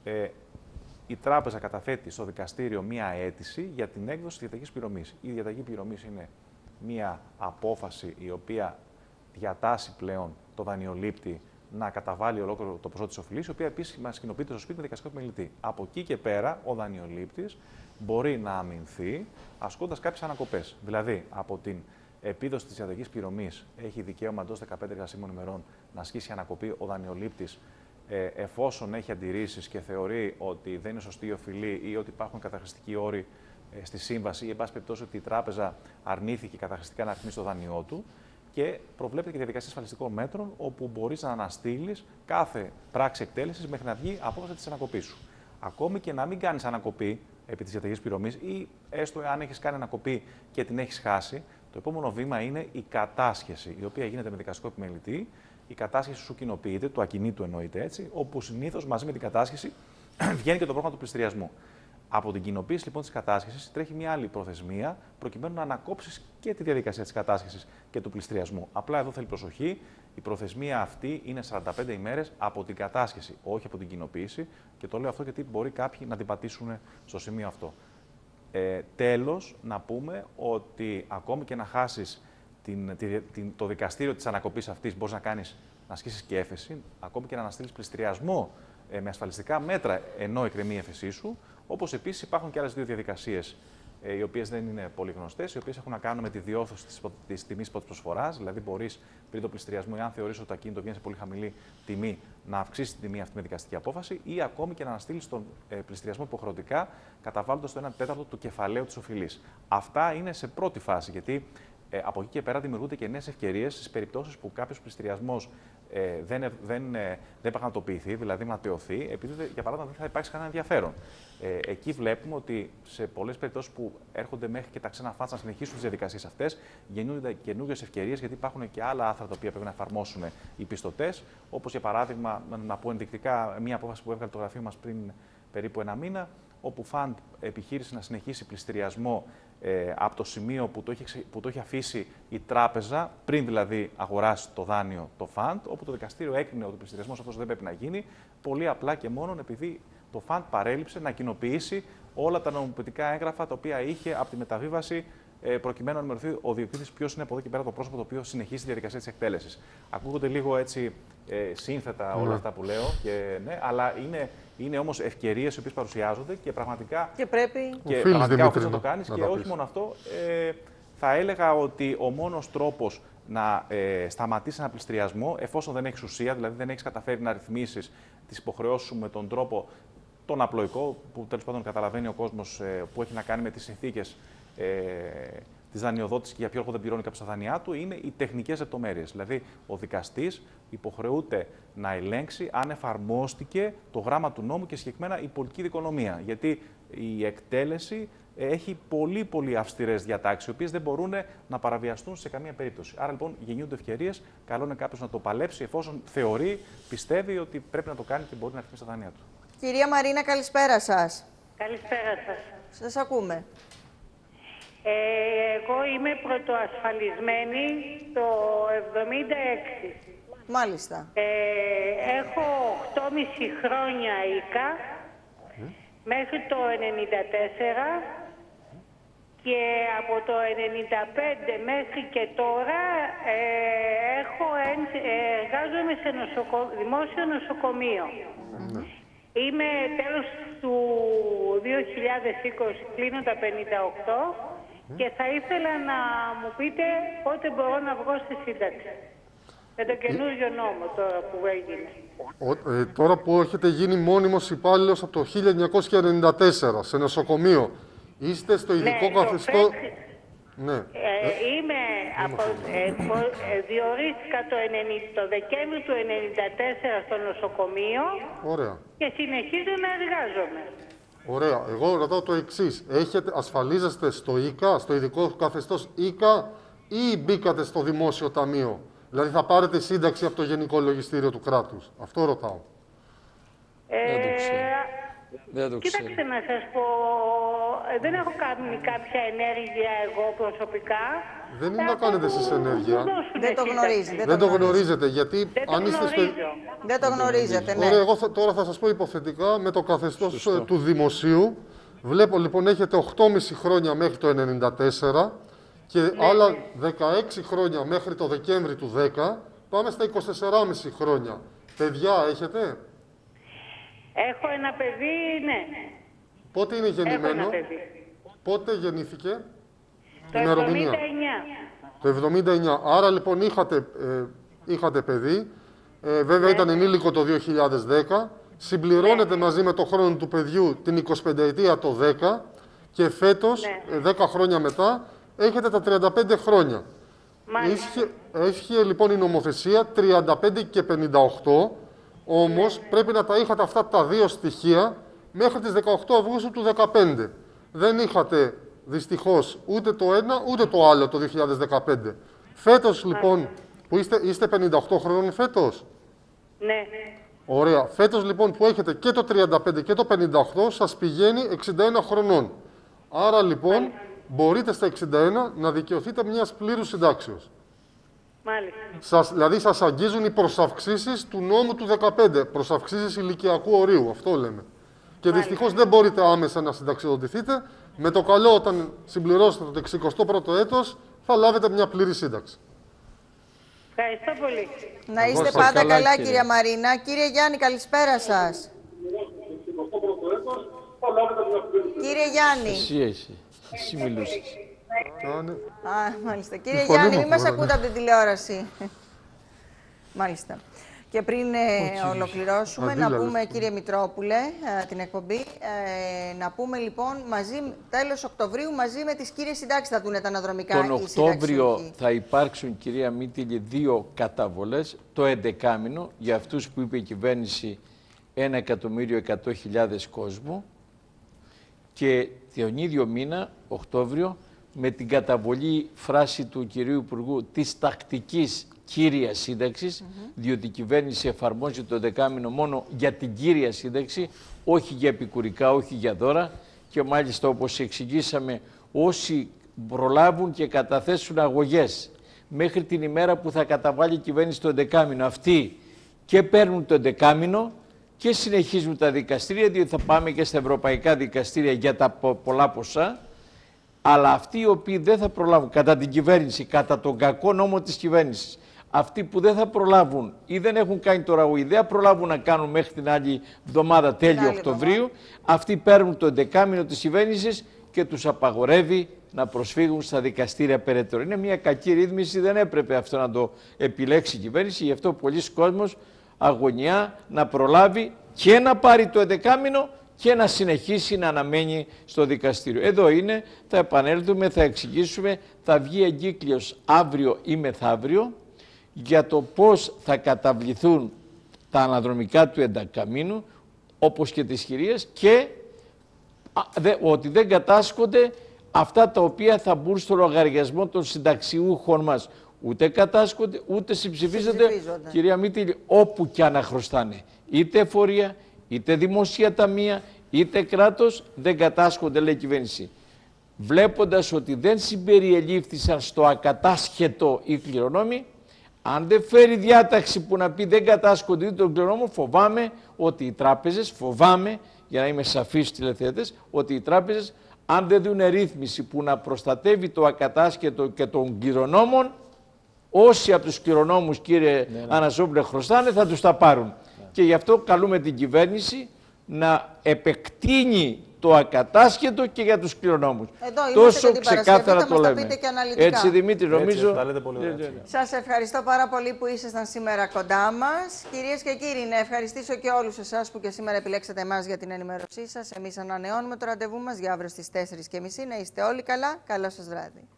η τράπεζα καταθέτει στο δικαστήριο μία αίτηση για την έκδοση της διαταγής πληρωμής. Η διαταγή πληρωμής είναι μία απόφαση η οποία διατάσσει πλέον το δανειολήπτη να καταβάλει ολόκληρο το ποσό της οφειλής, η οποία επίσης μας κοινοποιείται στο σπίτι με δικαστικό επιμελητή. Από εκεί και πέρα, ο δανειολήπτης μπορεί να αμυνθεί ασκώντας κάποιες ανακοπές. Δηλαδή, από την επίδοση της διαταγής πληρωμής έχει δικαίωμα εντός 15 εργασίμων ημερών να ασκήσει ανακοπή ο δανειολήπτης, εφόσον έχει αντιρρήσεις και θεωρεί ότι δεν είναι σωστή η οφειλή ή ότι υπάρχουν καταχρηστικοί όροι στη σύμβαση ή, εν πάση περιπτώσει, ότι η τράπεζα αρνήθηκε καταχρηστικά να ρυθμίσει το δάνειό του. Και προβλέπεται και διαδικασία ασφαλιστικών μέτρων, όπου μπορείς να αναστείλεις κάθε πράξη εκτέλεσης μέχρι να βγει απόφαση της ανακοπής σου. Ακόμη και να μην κάνεις ανακοπή επί της διαταγής πληρωμής ή έστω αν έχεις κάνει ανακοπή και την έχεις χάσει, το επόμενο βήμα είναι η κατάσχεση, η οποία γίνεται με δικαστικό επιμελητή. Η κατάσχεση σου κοινοποιείται, του ακινήτου εννοείται έτσι, όπου συνήθως μαζί με την κατάσχεση βγαίνει και το πρόγραμμα του πληστηριασμού. Από την κοινοποίηση λοιπόν της κατάσχεσης τρέχει μια άλλη προθεσμία, προκειμένου να ανακόψεις και τη διαδικασία της κατάσχεσης και του πληστηριασμού. Απλά εδώ θέλει προσοχή. Η προθεσμία αυτή είναι 45 ημέρες από την κατάσχεση, όχι από την κοινοποίηση. Και το λέω αυτό γιατί μπορεί κάποιοι να την πατήσουν στο σημείο αυτό. Τέλος, να πούμε ότι ακόμη και να χάσεις το δικαστήριο της ανακοπής αυτής, μπορείς να ασκήσεις και έφεση, ακόμη και να αναστείλεις πληστηριασμό με ασφαλιστικά μέτρα ενώ εκκρεμεί η έφεσή σου. Όπως επίσης υπάρχουν και άλλες δύο διαδικασίες, οι οποίες δεν είναι πολύ γνωστές, οι οποίες έχουν να κάνουν με τη διόρθωση της τιμής πρώτης προσφοράς. Δηλαδή, μπορείς πριν το πληστηριασμό, εάν θεωρείς ότι το ακίνητο βγαίνει σε πολύ χαμηλή τιμή, να αυξήσεις την τιμή αυτή με δικαστική απόφαση ή ακόμη και να αναστείλεις τον πληστηριασμό υποχρεωτικά, καταβάλλοντας το 1/4 του κεφαλαίου της οφειλής. Αυτά είναι σε πρώτη φάση, γιατί από εκεί και πέρα δημιουργούνται και νέες ευκαιρίες στις περιπτώσεις που κάποιος πληστηριασμός δεν πραγματοποιηθεί, δηλαδή ματαιωθεί, επειδή για παράδειγμα δεν θα υπάρξει κανένα ενδιαφέρον. Εκεί βλέπουμε ότι σε πολλές περιπτώσεις που έρχονται μέχρι και τα ξένα φαντς να συνεχίσουν τις διαδικασίες αυτές, γεννιούνται καινούργιες ευκαιρίες, γιατί υπάρχουν και άλλα άρθρα τα οποία πρέπει να εφαρμόσουν οι πιστωτές. Όπως για παράδειγμα, να πω ενδεικτικά, μία απόφαση που έβγαλε το γραφείο μας πριν περίπου ένα μήνα, όπου φαντ επιχείρησε να συνεχίσει πληστηριασμό από το σημείο που το έχει αφήσει η τράπεζα, πριν δηλαδή αγοράσει το δάνειο το φαντ, όπου το δικαστήριο έκρινε ότι ο πληστηριασμός αυτός δεν πρέπει να γίνει, πολύ απλά και μόνο επειδή το φαντ παρέλειψε να κοινοποιήσει όλα τα νομιμοποιητικά έγγραφα τα οποία είχε από τη μεταβίβαση, προκειμένου να ενημερωθεί ο διοκτήτης ποιος είναι από εδώ και πέρα το πρόσωπο το οποίο συνεχίζει τη διαδικασία της εκτέλεσης. Ακούγονται λίγο έτσι σύνθετα όλα αυτά που λέω, ναι, αλλά είναι όμως ευκαιρίες οι οποίες παρουσιάζονται και πραγματικά. Και πρέπει. Και πραγματικά οφείλεις να το κάνεις. Και όχι μόνο αυτό, θα έλεγα ότι ο μόνος τρόπος να σταματήσει ένα πληστηριασμό, εφόσον δεν έχεις ουσία, δηλαδή δεν έχεις καταφέρει να ρυθμίσεις τις υποχρεώσεις σου με τον τρόπο τον απλοϊκό, που τέλος πάντων καταλαβαίνει ο κόσμος, που έχει να κάνει με τις συνθήκες της δανειοδότησης και για ποιο λόγο δεν πληρώνει κάποιος τα δάνειά του, είναι οι τεχνικές λεπτομέρειες. Δηλαδή, ο δικαστής υποχρεούται να ελέγξει αν εφαρμόστηκε το γράμμα του νόμου και συγκεκριμένα η πολιτική δικονομία. Γιατί η εκτέλεση έχει πολύ αυστηρές διατάξεις, οι οποίες δεν μπορούν να παραβιαστούν σε καμία περίπτωση. Άρα λοιπόν γεννιούνται ευκαιρίες. Καλό είναι κάποιος να το παλέψει, εφόσον θεωρεί, πιστεύει ότι πρέπει να το κάνει και μπορεί να ρυθμίσει τα δάνεια του. Κυρία Μαρίνα, καλησπέρα σας. Καλησπέρα σας. Σας ακούμε. Εγώ είμαι πρωτοασφαλισμένη το 76. Μάλιστα. Έχω 8,5 χρόνια οίκα μέχρι το 94 και από το 95 μέχρι και τώρα εργάζομαι σε δημόσιο νοσοκομείο. Είμαι τέλος του 2020, κλείνω τα 58 και θα ήθελα να μου πείτε πότε μπορώ να βγω στη σύνταξη. Με το καινούριο νόμο τώρα που έγινε. Τώρα που έχετε γίνει μόνιμος υπάλληλος από το 1994 σε νοσοκομείο, είστε στο ειδικό καθεστώς. Ναι. Διορίστηκα το Δεκέμβριο του 1994 στο νοσοκομείο. Ωραία. Και συνεχίζω να εργάζομαι. Ωραία. Εγώ ρωτάω το εξής. Ασφαλίζεστε στο ΙΚΑ, στο ειδικό καθεστώς ΙΚΑ, ή μπήκατε στο δημόσιο ταμείο? Δηλαδή θα πάρετε σύνταξη από το Γενικό Λογιστήριο του κράτους? Αυτό ρωτάω. Κοίταξτε να σας πω, δεν έχω κάνει κάποια ενέργεια εγώ προσωπικά. Δεν είναι να κάνετε εσείς ενέργεια. Δεν το γνωρίζετε. Δεν το γνωρίζετε, γιατί αν είστε στο... Δεν το γνωρίζετε, ναι. Ωραία, εγώ τώρα θα σας πω υποθετικά με το καθεστώς του δημοσίου. Βλέπω λοιπόν έχετε 8,5 χρόνια μέχρι το 94 Και άλλα 16 χρόνια μέχρι το Δεκέμβρη του 10, πάμε στα 24,5 χρόνια. Παιδιά έχετε? Έχω ένα παιδί, ναι. Πότε είναι γεννημένο? Έχω ένα παιδί. Πότε γεννήθηκε? Το 79. Το 79. Άρα λοιπόν είχατε παιδί. Βέβαια ήταν ενήλικο το 2010. Συμπληρώνεται μαζί με το χρόνο του παιδιού την 25 ετία το 10 και φέτος, 10 χρόνια μετά, έχετε τα 35 χρόνια. Ίσχυε λοιπόν η νομοθεσία 35 και 58, όμως πρέπει να τα είχατε αυτά τα δύο στοιχεία μέχρι τις 18 Αυγούστου του 2015. Δεν είχατε δυστυχώς ούτε το ένα ούτε το άλλο το 2015. Φέτος λοιπόν, που είστε 58 χρόνων φέτος. Ναι. Ωραία. Φέτος λοιπόν που έχετε και το 35 και το 58 σας πηγαίνει 61 χρονών. Άρα λοιπόν μπορείτε στα 61 να δικαιωθείτε μιας πλήρους συντάξεως. Μάλιστα. Δηλαδή σας αγγίζουν οι προσαυξήσεις του νόμου του 15, προσαυξήσεις ηλικιακού ορίου, αυτό λέμε. Και δυστυχώς δεν μπορείτε άμεσα να συνταξιοδοτηθείτε. Με το καλό όταν συμπληρώσετε το 61ο έτος θα λάβετε μια πλήρη σύνταξη. Ευχαριστώ πολύ. Να είστε πάντα καλά, κυρία Μαρίνα. Κύριε Γιάννη, καλησπέρα σας. Κύριε Γιάννη. Εσύ μιλούσες. Μάλιστα. Κύριε Γιάννη, μην μας ακούτε από την τηλεόραση. Μάλιστα. Και πριν ολοκληρώσουμε, να πούμε, κύριε Μητρόπουλε, την εκπομπή, να πούμε λοιπόν, τέλος Οκτωβρίου, μαζί με τις κύριες συντάξεις θα δουν τα αναδρομικά. Τον Οκτώβριο θα υπάρξουν, κυρία Μήτυλη, 2 καταβολές, το 11μηνο, για αυτούς που είπε η κυβέρνηση 1.100.000 κόσμου, και τον ίδιο μήνα, Οκτώβριο, με την καταβολή, φράση του κυρίου Υπουργού, της τακτικής κύρια σύνταξης, διότι η κυβέρνηση εφαρμόζει το 11μηνο μόνο για την κύρια σύνταξη, όχι για επικουρικά, όχι για δώρα, και μάλιστα όπως εξηγήσαμε, όσοι προλάβουν και καταθέσουν αγωγές μέχρι την ημέρα που θα καταβάλει η κυβέρνηση το 11μηνο, αυτοί και παίρνουν το 11μηνο και συνεχίζουν τα δικαστήρια, διότι θα πάμε και στα ευρωπαϊκά δικαστήρια για τα πολλά ποσά. Αλλά αυτοί οι οποίοι δεν θα προλάβουν κατά την κυβέρνηση, κατά τον κακό νόμο της κυβέρνησης, αυτοί που δεν θα προλάβουν ή δεν έχουν κάνει τώρα ή δεν προλάβουν να κάνουν μέχρι την άλλη εβδομάδα, τέλη Οκτωβρίου, αυτοί παίρνουν το 11μηνο της κυβέρνησης και τους απαγορεύει να προσφύγουν στα δικαστήρια περαιτέρω. Είναι μια κακή ρύθμιση, δεν έπρεπε αυτό να το επιλέξει η κυβέρνηση, γι' αυτό πολλοί κόσμος αγωνιά να προλάβει και να πάρει το 11μηνο και να συνεχίσει να αναμένει στο δικαστήριο. Εδώ είναι, θα επανέλθουμε, θα εξηγήσουμε, θα βγει εγκύκλειος αύριο ή μεθαύριο για το πώς θα καταβληθούν τα αναδρομικά του 11μήνου, όπως και τις χειρίες, και ότι δεν κατάσχονται αυτά τα οποία θα μπουν στο λογαριασμό των συνταξιούχων μας. Ούτε κατάσχονται, ούτε συμψηφίζονται, κυρία Μήτυλη, όπου και αν χρωστάνε. Είτε εφορία, είτε δημοσία ταμεία, είτε κράτος, δεν κατάσχονται, λέει η κυβέρνηση. Βλέποντας ότι δεν συμπεριελήφθησαν στο ακατάσχετο οι κληρονόμοι, αν δεν φέρει διάταξη που να πει δεν κατάσχονται ούτε τον κληρονόμο, φοβάμαι ότι οι τράπεζες, για να είμαι σαφής στους τηλεθεατές, ότι οι τράπεζες, αν δεν δουν ρύθμιση που να προστατεύει το ακατάσχετο και των κληρονόμων, όσοι από τους κληρονόμους, κύριε Ανασόπουλε, χρωστάνε, θα τους τα πάρουν. Και γι' αυτό καλούμε την κυβέρνηση να επεκτείνει το ακατάσχετο και για τους κληρονόμους. Τόσο ξεκάθαρα το λέμε. Έτσι, Δημήτρη, νομίζω. Σας ευχαριστώ πάρα πολύ που ήσασταν σήμερα κοντά μας. Κυρίες και κύριοι, να ευχαριστήσω και όλους εσάς που και σήμερα επιλέξατε εμάς για την ενημέρωσή σας. Εμείς ανανεώνουμε το ραντεβού μας για αύριο στις 4:30. Να είστε όλοι καλά. Καλό σας βράδυ.